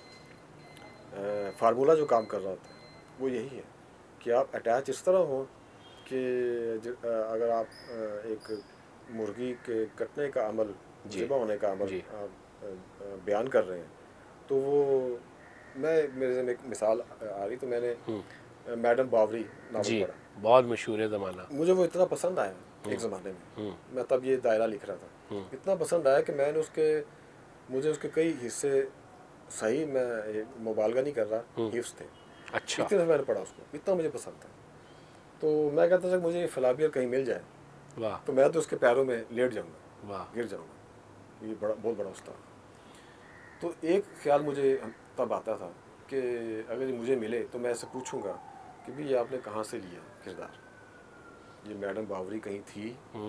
फार्मूला जो काम कर रहा होता है वो यही है कि आप अटैच इस तरह हो कि अगर आप एक मुर्गी के कटने का अमल, ज़िबा होने का अमल आप बयान कर रहे हैं, तो वो मैं मेरे से एक मिसाल आ रही, तो मैंने मैडम बावरी नावल पढ़ा, बहुत मशहूर है ज़माना, मुझे वो इतना पसंद आया एक ज़माने में, मैं तब ये दायरा लिख रहा था, इतना पसंद आया कि मैंने उसके मुझे उसके कई हिस्से सही, मैं मुबालगा नहीं कर रहा, हिफ्स थे, अच्छा, इतने मैंने पढ़ा उसको, इतना मुझे पसंद था। तो मैं कहता था मुझे फलाबियर कहीं मिल जाए, वाह, तो मैं तो उसके पैरों में लेट जाऊँगा, वाह, गिर जाऊँगा, ये बड़ा बहुत बड़ा उस्ताद। तो एक ख्याल मुझे तब आता था कि अगर ये मुझे मिले तो मैं ऐसे पूछूंगा कि भी ये आपने कहाँ से लिया किरदार, ये मैडम बावरी कहीं थी,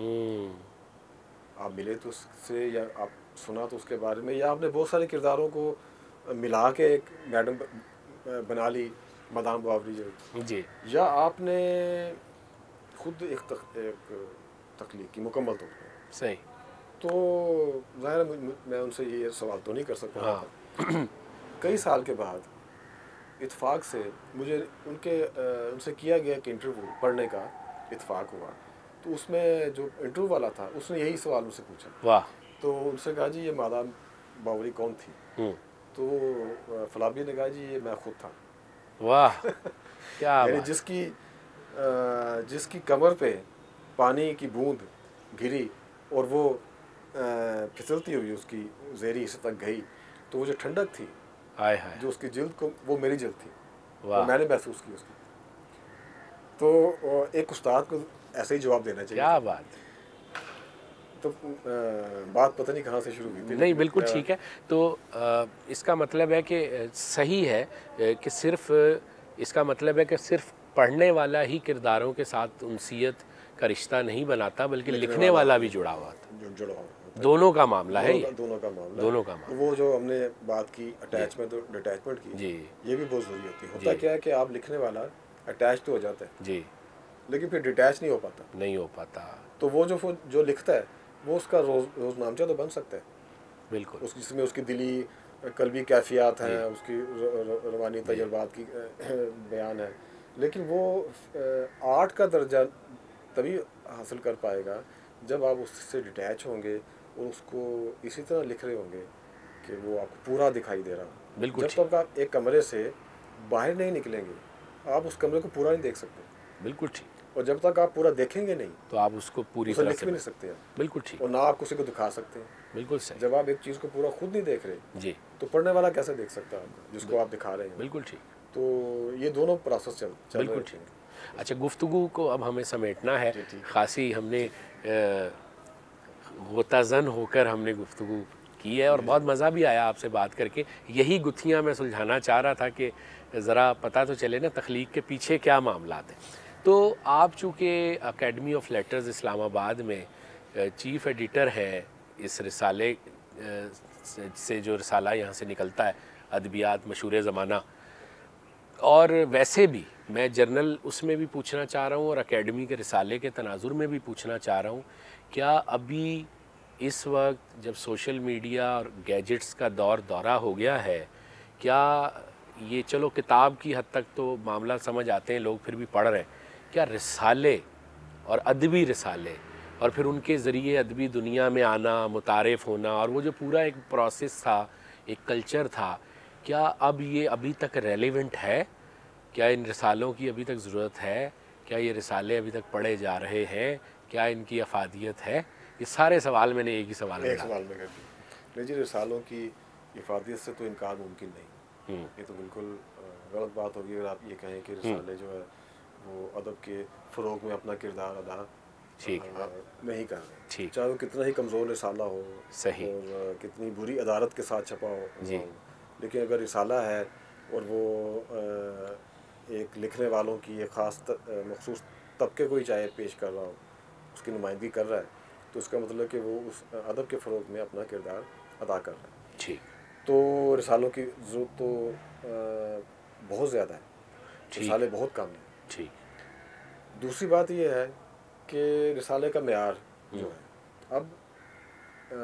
आप मिले तो उससे, या आप सुना तो उसके बारे में, या आपने बहुत सारे किरदारों को मिला के एक मैडम बना ली मदाम बावरी जो जी, या आपने खुद एक तक, एक तख्लीक की मुकम्मल तौर पर, सही। तो ज़ाहिर मैं उनसे ये सवाल तो नहीं कर सकता, हाँ। कई साल के बाद इत्फाक से मुझे उनके उनसे किया गया कि इंटरव्यू पढ़ने का इत्फाक हुआ, तो उसमें जो इंटरव्यू वाला था उसने यही सवाल मुझसे पूछा, वाह, तो उनसे कहा जी ये मादाम बावरी कौन थी, तो फलाबी ने कहा जी ये मैं खुद था। वाह क्या यानी बात। जिसकी अ, जिसकी कमर पे पानी की बूंद गिरी और वो अ, फिसलती हुई उसकी ज़ेरी हिस्से तक गई, तो वो जो ठंडक थी हाय हाय। जो उसकी जिल्द को, वो मेरी जिल्द थी, वो वाह मैंने महसूस की उसकी। तो अ, एक उस्ताद को ऐसे ही जवाब देना चाहिए क्या था। बात। तो अ, बात पता नहीं कहाँ से शुरू हुई थी, नहीं लेकिन बिल्कुल मैं ठीक है। तो अ, इसका मतलब है कि अ, सही है अ, कि सिर्फ अ, इसका मतलब है कि सिर्फ पढ़ने वाला ही किरदारों के साथ उनसियत का रिश्ता नहीं बनाता, बल्कि लिखने लिखने वाला वाला भी लिख, जुड़ा हुआ था। जो जुड़ा हुआ होता है, दोनों का मामला है दोनों का ये, दोनों का मामला है। दोनों का तो मामला। वो जो हमने बात की जी अटैचमेंट और डिटैचमेंट की, जी ये भी बहुत ज़रूरी होती है। होता जी क्या है कि आप लिखने वाला अटैच तो हो जाता है, जी। लेकिन फिर डिटैच नहीं हो पाता। नहीं हो पाता। तो वो जो जो लिखता है वो उसका रोज रोजनामचा तो बन सकता है, बिल्कुल। उस जिसमें उसकी दिली कल्बी कैफियत जी हैं, उसकी र- र- रवानी जी तजर्बात की अ, बयान है। लेकिन वो अ, आर्ट का दर्जा तभी हासिल कर पाएगा जब आप उससे डिटैच होंगे और उसको इसी तरह लिख रहे होंगे कि वो आपको पूरा दिखाई दे रहा हो। बिल्कुल जब ठीक। तक आप एक कमरे से बाहर नहीं निकलेंगे आप उस कमरे को पूरा नहीं देख सकते, बिल्कुल ठीक। और जब तक आप पूरा देखेंगे नहीं तो आप उसको पूरी उसे तरह लिख से भी बन। नहीं सकते आप, बिल्कुल ठीक। और ना आप किसी को दिखा सकते हैं। बिल्कुल सही। जब आप एक चीज़ को पूरा खुद नहीं देख रहे जी तो पढ़ने वाला कैसे देख सकता है आपका, जिसको बिल, आप दिखा रहे हैं। बिल्कुल ठीक। तो ये दोनों प्रोसेस चल चल रहे बिल्कुल होते ठीक। हैं। अच्छा, गुफ्तगू को अब हमें समेटना है। जी ठीक। खासी हमने अ, गोताज़न होकर हमने गुफ्तगू की है और जी बहुत मज़ा भी आया आपसे बात करके। यही गुत्थियाँ मैं सुलझाना चाह रहा था कि ज़रा पता तो चले ना तख्लीक के पीछे क्या मामलात हैं। तो आप चूँकि एकेडमी ऑफ लेटर्स इस्लामाबाद में चीफ़ एडिटर हैं इस रिसाले अ, से से जो रिसाला यहाँ से निकलता है, अदबियात मशहूर ज़माना, और वैसे भी मैं जर्नल उसमें भी पूछना चाह रहा हूँ और एकेडमी के रिसाले के तनाजुर में भी पूछना चाह रहा हूँ, क्या अभी इस वक्त जब सोशल मीडिया और गैजेट्स का दौर दौरा हो गया है, क्या ये चलो किताब की हद तक तो मामला समझ आते हैं, लोग फिर भी पढ़ रहे हैं, क्या रिसाले और अदबी रिसाले और फिर उनके ज़रिए अदबी दुनिया में आना, मुतारिफ़ होना, और वो जो पूरा एक प्रोसेस था, एक कल्चर था, क्या अब ये अभी तक रेलेवेंट है? क्या इन रिसालों की अभी तक ज़रूरत है? क्या ये रिसाले अभी तक पढ़े जा रहे हैं? क्या इनकी अफादियत है? ये सारे सवाल मैंने एक ही सवाल में एक डाल सवाल में कर दी। नहीं जी, रिसालों की इफादियत से तो इनकार मुमकिन नहीं। दिए। ये तो बिल्कुल अ, गलत बात होगी अगर आप ये कहें कि हम्म, रिसाले जो है वो अदब के फ़रोग में अपना किरदार अदा ठीक अ, नहीं कर रहे, ठीक चाहे वो कितना ही कमज़ोर रिसाला हो सही। और अ, कितनी बुरी अदालत के साथ छपा हो हुआ जी हो। लेकिन अगर रिसाला है और वो अ, एक लिखने वालों की एक ख़ास मखसूस तबके को ही चाहे पेश कर रहा हो, उसकी नुमाइंदगी कर रहा है, तो इसका मतलब कि वो उस अदब के फ़रोग में अपना किरदार अदा कर रहा है। ठीक तो रिसालों की ज़रूरत तो अ, बहुत ज़्यादा है, ठीक रिसाले बहुत कम हैं। ठीक। दूसरी बात यह है कि रिसाले का मेयार जो है, अब अ,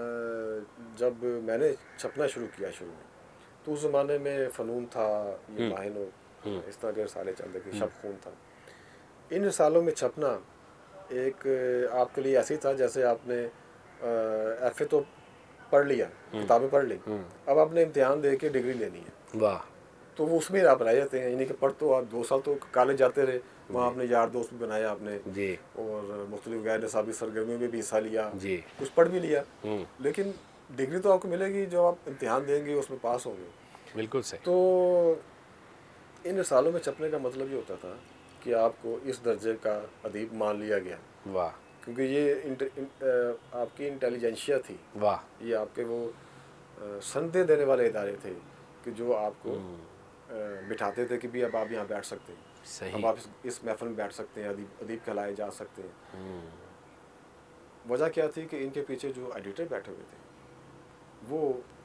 जब मैंने छपना शुरू किया शुरू में, तो उस ज़माने में फ़नून था, ये हम्म माहिनो, हम्म इस तरह के रिसाले चलते थे, हम्म, शब खून था। इन रिसालों में छपना एक आपके लिए ऐसी था जैसे आपने एफ ए तो पढ़ लिया, किताबें पढ़ ली, अब आपने इम्तिहान दे के डिग्री लेनी है, वाह। तो वो उसमें आप रह जाते हैं। यानी कि पढ़ तो आप दो साल तो कॉलेज जाते रहे, वहाँ जी आपने यार दोस्त भी बनाया आपने, जी और मुख्तलिफ गैर निसाबी सरगर्मियों में भी हिस्सा लिया, जी। कुछ पढ़ भी लिया, हम्म, लेकिन डिग्री तो आपको मिलेगी जो आप इम्तिहान देंगे उसमें पास होंगे। बिल्कुल सही। तो इन सालों में छपने का मतलब ये होता था कि आपको इस दर्जे का अदीब मान लिया गया, वाह क्योंकि ये इंट, इन, आ, आपकी इंटेलिजेंशिया थी, वाह। ये आपके वो संदेह देने वाले इदारे थे कि जो आपको हम्म, अ, बिठाते थे कि भी अब आप यहाँ बैठ सकते हैं, सही। अब आप इस, इस महफिल में बैठ सकते हैं, अदीब अदीब कहलाए जा सकते हैं। हम्म, वजह क्या थी कि इनके पीछे जो एडिटर बैठे हुए थे वो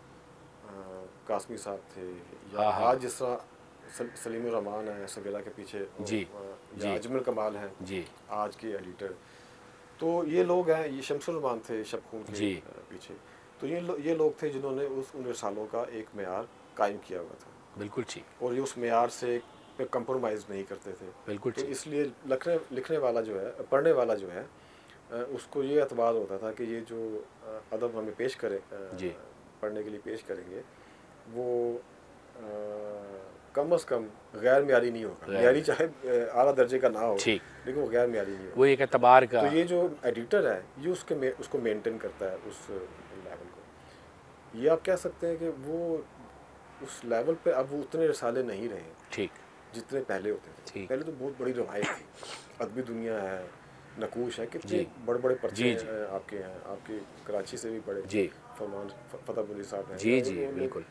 अ, कासमी साहब थे, या हाँ हाँ आज जिस तरह सल- सलीम रहमान है सवेरा के पीछे, और, जी अ, जी या अजमल कमाल हैं जी आज के एडिटर, तो ये लोग हैं, ये शमसुल रहमान थे शबखून के जी। अ, पीछे। तो ये लो, ये लोग थे जिन्होंने उस उन रसालों का एक मेयार कायम किया हुआ था, बिल्कुल ठीक। और ये उस मेयार से पे कंप्रोमाइज़ नहीं करते थे। बिल्कुल तो ठीक। इसलिए लिखने लिखने वाला जो है, पढ़ने वाला जो है, अ, उसको ये एतबार होता था कि ये जो अ, अदब हमें पेश करें, अ, जी पढ़ने के लिए पेश करेंगे, वो आ, कम अज़ कम गैर म्यारी नहीं होगा। म्यारी चाहे आला दर्जे का ना हो, लेकिन वो गैर म्यारी नहीं होगा। वो एक एतबार का। तो ये जो एडिटर है ये उसके में, उसको मेंटेन करता है उस लेवल को। ये आप कह सकते हैं कि वो उस लेवल पे अब वो उतने रसाले नहीं रहे ठीक जितने पहले होते थे। पहले तो बहुत बड़ी रवायत थी, अदबी दुनिया है, नकूश है, कितने बड़े बड़े पर्चे आपके हैं, आपके कराची से भी बड़े जी फरमान फतेह बुली साहब हैं जी जी बिल्कुल,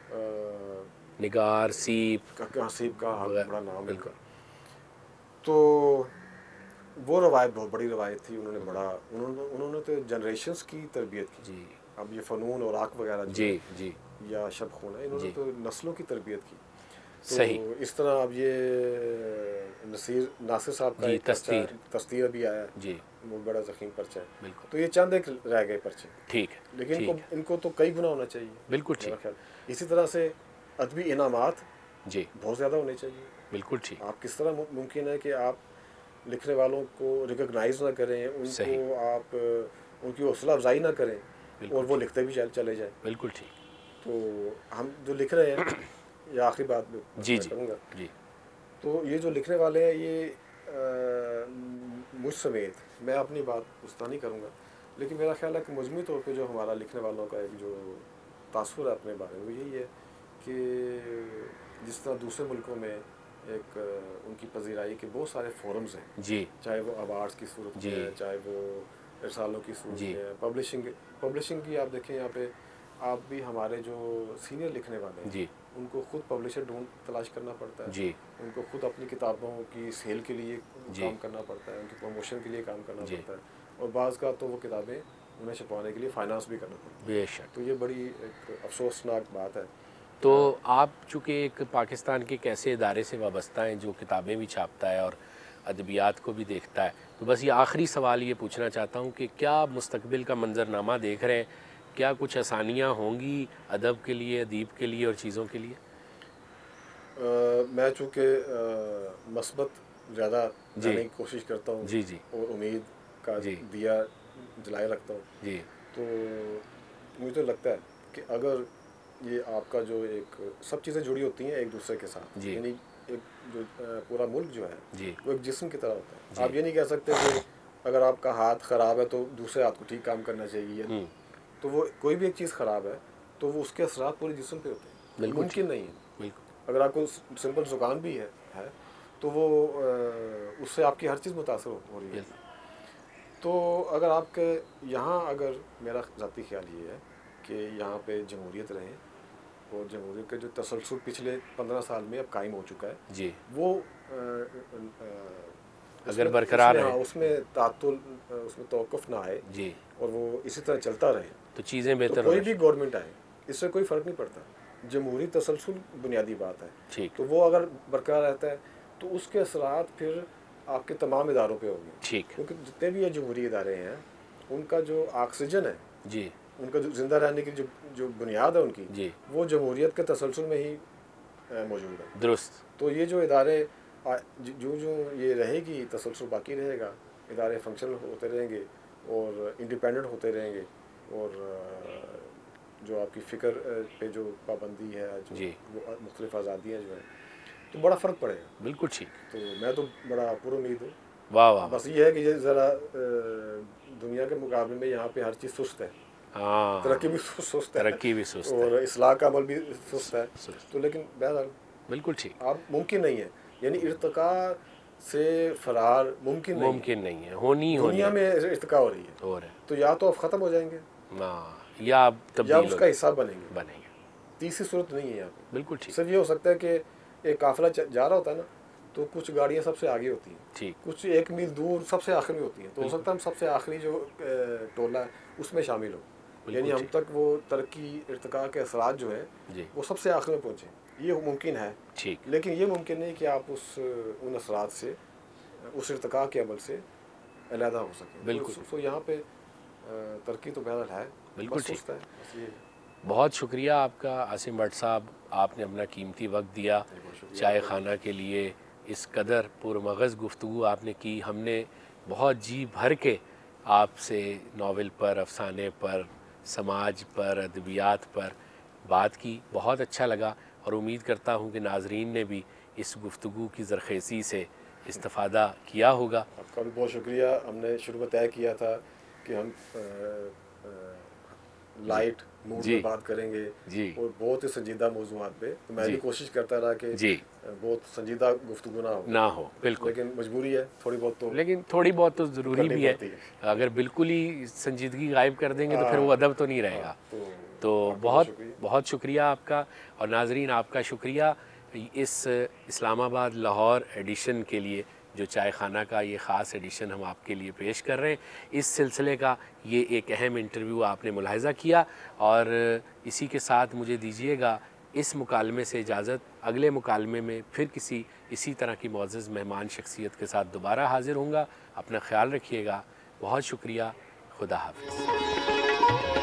निगार सीप का सीप का बड़ा नाम है। तो वो रवायत बहुत बड़ी रवायत थी, उन्होंने बड़ा उन्होंने उन्होंने तो जनरेशन्स की तरबियत की जी। अब ये फ़नून और आक वगैरह जी जी या शब खून है, इन्होंने तो नस्लों की तरबियत की। तो सही। इस तरह अब ये नसीर नासिर साहब का एक तस्तीर तस्तीर अभी आया जी, वो बड़ा ज़ख़ीम पर्चा है। तो ये चंद एक रह गए पर्चे, ठीक है, लेकिन इनको इनको तो कई गुना होना चाहिए। बिल्कुल ठीक। इसी तरह से अदबी इनामात जी बहुत ज़्यादा होने चाहिए। बिल्कुल ठीक। आप किस तरह मुमकिन है कि आप लिखने वालों को रिकॉग्नाइज ना करें, उनको आप उनकी हौसला अफजाई ना करें और वो लिखते भी चले जाए। बिल्कुल ठीक। तो हम जो लिख रहे हैं ये आखिरी बात जी जी करूँगा जी, तो ये जो लिखने वाले हैं ये मुझ समेत, मैं अपनी बात पुस्ता नहीं करूँगा, लेकिन मेरा ख्याल है कि मजमूई तौर पे जो हमारा लिखने वालों का एक जो तासुर है अपने बारे में वो यही है कि जिस तरह दूसरे मुल्कों में एक उनकी पजीराई के बहुत सारे फोरम्स हैं जी, चाहे वो अवार्ड्स की सूरत में है, चाहे वो रसालों की सूरत में है, पब्लिशिंग पब्लिशिंग की आप देखें यहाँ पे आप भी हमारे जो सीनियर लिखने वाले हैं जी, उनको खुद पब्लिशर ढूंढ तलाश करना पड़ता है जी, उनको खुद अपनी किताबों की सेल के लिए काम करना पड़ता है, उनकी प्रमोशन के लिए काम करना पड़ता है, और बाज़ का तो वो किताबें उन्हें छपवाने के लिए फाइनेंस भी करना पड़ता है बेशक। तो ये बड़ी एक अफसोसनाक बात है। तो आप चूँकि एक पाकिस्तान के एक ऐसे इदारे से वाबस्ता हैं जो किताबें भी छापता है और अदबियात को भी देखता है, तो बस ये आखिरी सवाल ये पूछना चाहता हूँ कि क्या मुस्तकबिल का मंजरनामा देख रहे हैं, क्या कुछ आसानियाँ होंगी अदब के लिए, अदीब के लिए और चीज़ों के लिए? आ, मैं चूँकि मस्बत ज़्यादा जाने की कोशिश करता हूँ जी जी, और उम्मीद का दिया जलाए रखता हूँ जी, तो मुझे लगता है कि अगर ये आपका जो एक सब चीज़ें जुड़ी होती हैं एक दूसरे के साथ, यानी एक जो पूरा मुल्क जो है जी, वो एक जिस्म की तरह होता है। आप ये नहीं कह सकते कि अगर आपका हाथ ख़राब है तो दूसरे हाथ को ठीक काम करना चाहिए, तो वो कोई भी एक चीज़ ख़राब है तो वो उसके असरात पूरे जिस्म पे होते हैं, मुमकिन नहीं है। अगर आपको सिंपल ज़ुकाम भी है, है तो वो उससे आपकी हर चीज़ मुतासर हो रही है। तो अगर आपके यहाँ, अगर मेरा ज़ाती ख्याल ये है कि यहाँ पे जमहूरियत रहे और जमहूरियत का जो तसलसल पिछले पंद्रह साल में अब कायम हो चुका है जी, वो आ, आ, अगर बरकरार रहे, उसमें तातुल उसमें तौक़ुफ़ ना आए जी, और वो इसी तरह चलता रहे तो चीज़ें बेहतर, तो कोई भी गवर्नमेंट आए इससे कोई फ़र्क नहीं पड़ता। जमहूरी तसलसल बुनियादी बात है ठीक, तो वो अगर बरकरार रहता है तो उसके असरात फिर आपके तमाम इदारों पे होंगे ठीक, क्योंकि जितने भी ये जमहूरी इदारे हैं उनका जो ऑक्सीजन है जी, उनका जो ज़िंदा रहने की जो जो बुनियाद है उनकी जी, वो जमहूरियत के तसलसल में ही मौजूद है दुरुस्त। तो ये जो इदारे जो जो ये रहेगी तसलसल बाकी रहेगा, इदारे फंक्शनल होते रहेंगे और इंडिपेंडेंट होते रहेंगे, और जो आपकी फ़िक्र पे जो पाबंदी है जो जी, वो मुख्तलिफ आज़ादियाँ जो हैं, तो बड़ा फ़र्क पड़ेगा। बिल्कुल ठीक। तो मैं तो बड़ा पुरुमीद हूँ। वाह वाह। बस ये है कि ये ज़रा दुनिया के मुकाबले में यहाँ पे हर चीज़ सुस्त है, हाँ, तरक्की भी सुस्त है, तरक्की भी सुस्त है, और इस्लाह का अमल भी सुस्त है, तो लेकिन बहरहाल बिल्कुल ठीक, आप मुमकिन नहीं है, यानी इर्तिका से फरार मुमकिन नहीं मुमकिन नहीं है, होनी दुनिया में इर्तिका हो रही है, हो रहा है, तो या तो आप ख़त्म हो जाएंगे या आप या उसका हिस्सा बनेंगे बनेंगे, तीसरी सूरत नहीं है यहाँ पे। बिल्कुल ठीक। सिर्फ ये हो सकता है कि एक काफिला जा रहा होता है ना, तो कुछ गाड़ियाँ सबसे आगे होती हैं ठीक, कुछ एक मील दूर सबसे आखिर में होती हैं, तो हो सकता है हम सबसे आखिरी जो टोला है उसमें शामिल हो, यानी हम तक वो तरक्की इर्तिका के असरात जो है वो सबसे आखिर में पहुँचे, ये मुमकिन है ठीक, लेकिन ये मुमकिन नहीं कि आप उस उन असरात से, उस इर्तिका के अमल से अलहदा हो सकें। बिल्कुल। तो यहाँ पे तरक्की तो बहरहाल है, बिल्कुल ठीक है। बहुत शुक्रिया आपका आसिम भट्ट साहब, आपने अपना कीमती वक्त दिया चाय खाना के लिए, इस कदर पुरमगज़ गुफ्तगू आपने की, हमने बहुत जी भर के आपसे नावल पर, अफसाने पर, समाज पर, अदबियात पर बात की, बहुत अच्छा लगा और उम्मीद करता हूँ कि नाजरीन ने भी इस गुफ्तगू की ज़रख़ेज़ी से इस्तिफ़ादा किया होगा। आपका भी बहुत शुक्रिया। हमने शुरू में तय किया था कि हम आ, आ, लाइट मूड में बात करेंगे जी और बहुत ही संजीदा मौज़ूआत पे, तो मैं भी कोशिश करता रहा कि जी बहुत संजीदा गुफ्तगू ना हो ना हो, बिल्कुल, लेकिन मजबूरी है थोड़ी बहुत, तो लेकिन थोड़ी बहुत तो ज़रूरी भी है। है। अगर बिल्कुल ही संजीदगी गायब कर देंगे तो फिर वो अदब तो नहीं रहेगा। तो, तो बहुत बहुत शुक्रिया आपका, और नाजरीन आपका शुक्रिया इस इस्लामाबाद लाहौर एडिशन के लिए, जो चाय खाना का ये ख़ास एडिशन हम आपके लिए पेश कर रहे हैं। इस सिलसिले का ये एक अहम इंटरव्यू आपने मुलाहिज़ा किया, और इसी के साथ मुझे दीजिएगा इस मुकालमे से इजाज़त। अगले मुकालमे में फिर किसी इसी तरह की मुअज़्ज़ज़ मेहमान शख्सियत के साथ दोबारा हाज़िर होऊंगा। अपना ख्याल रखिएगा। बहुत शुक्रिया। खुदा हाफ़िज़।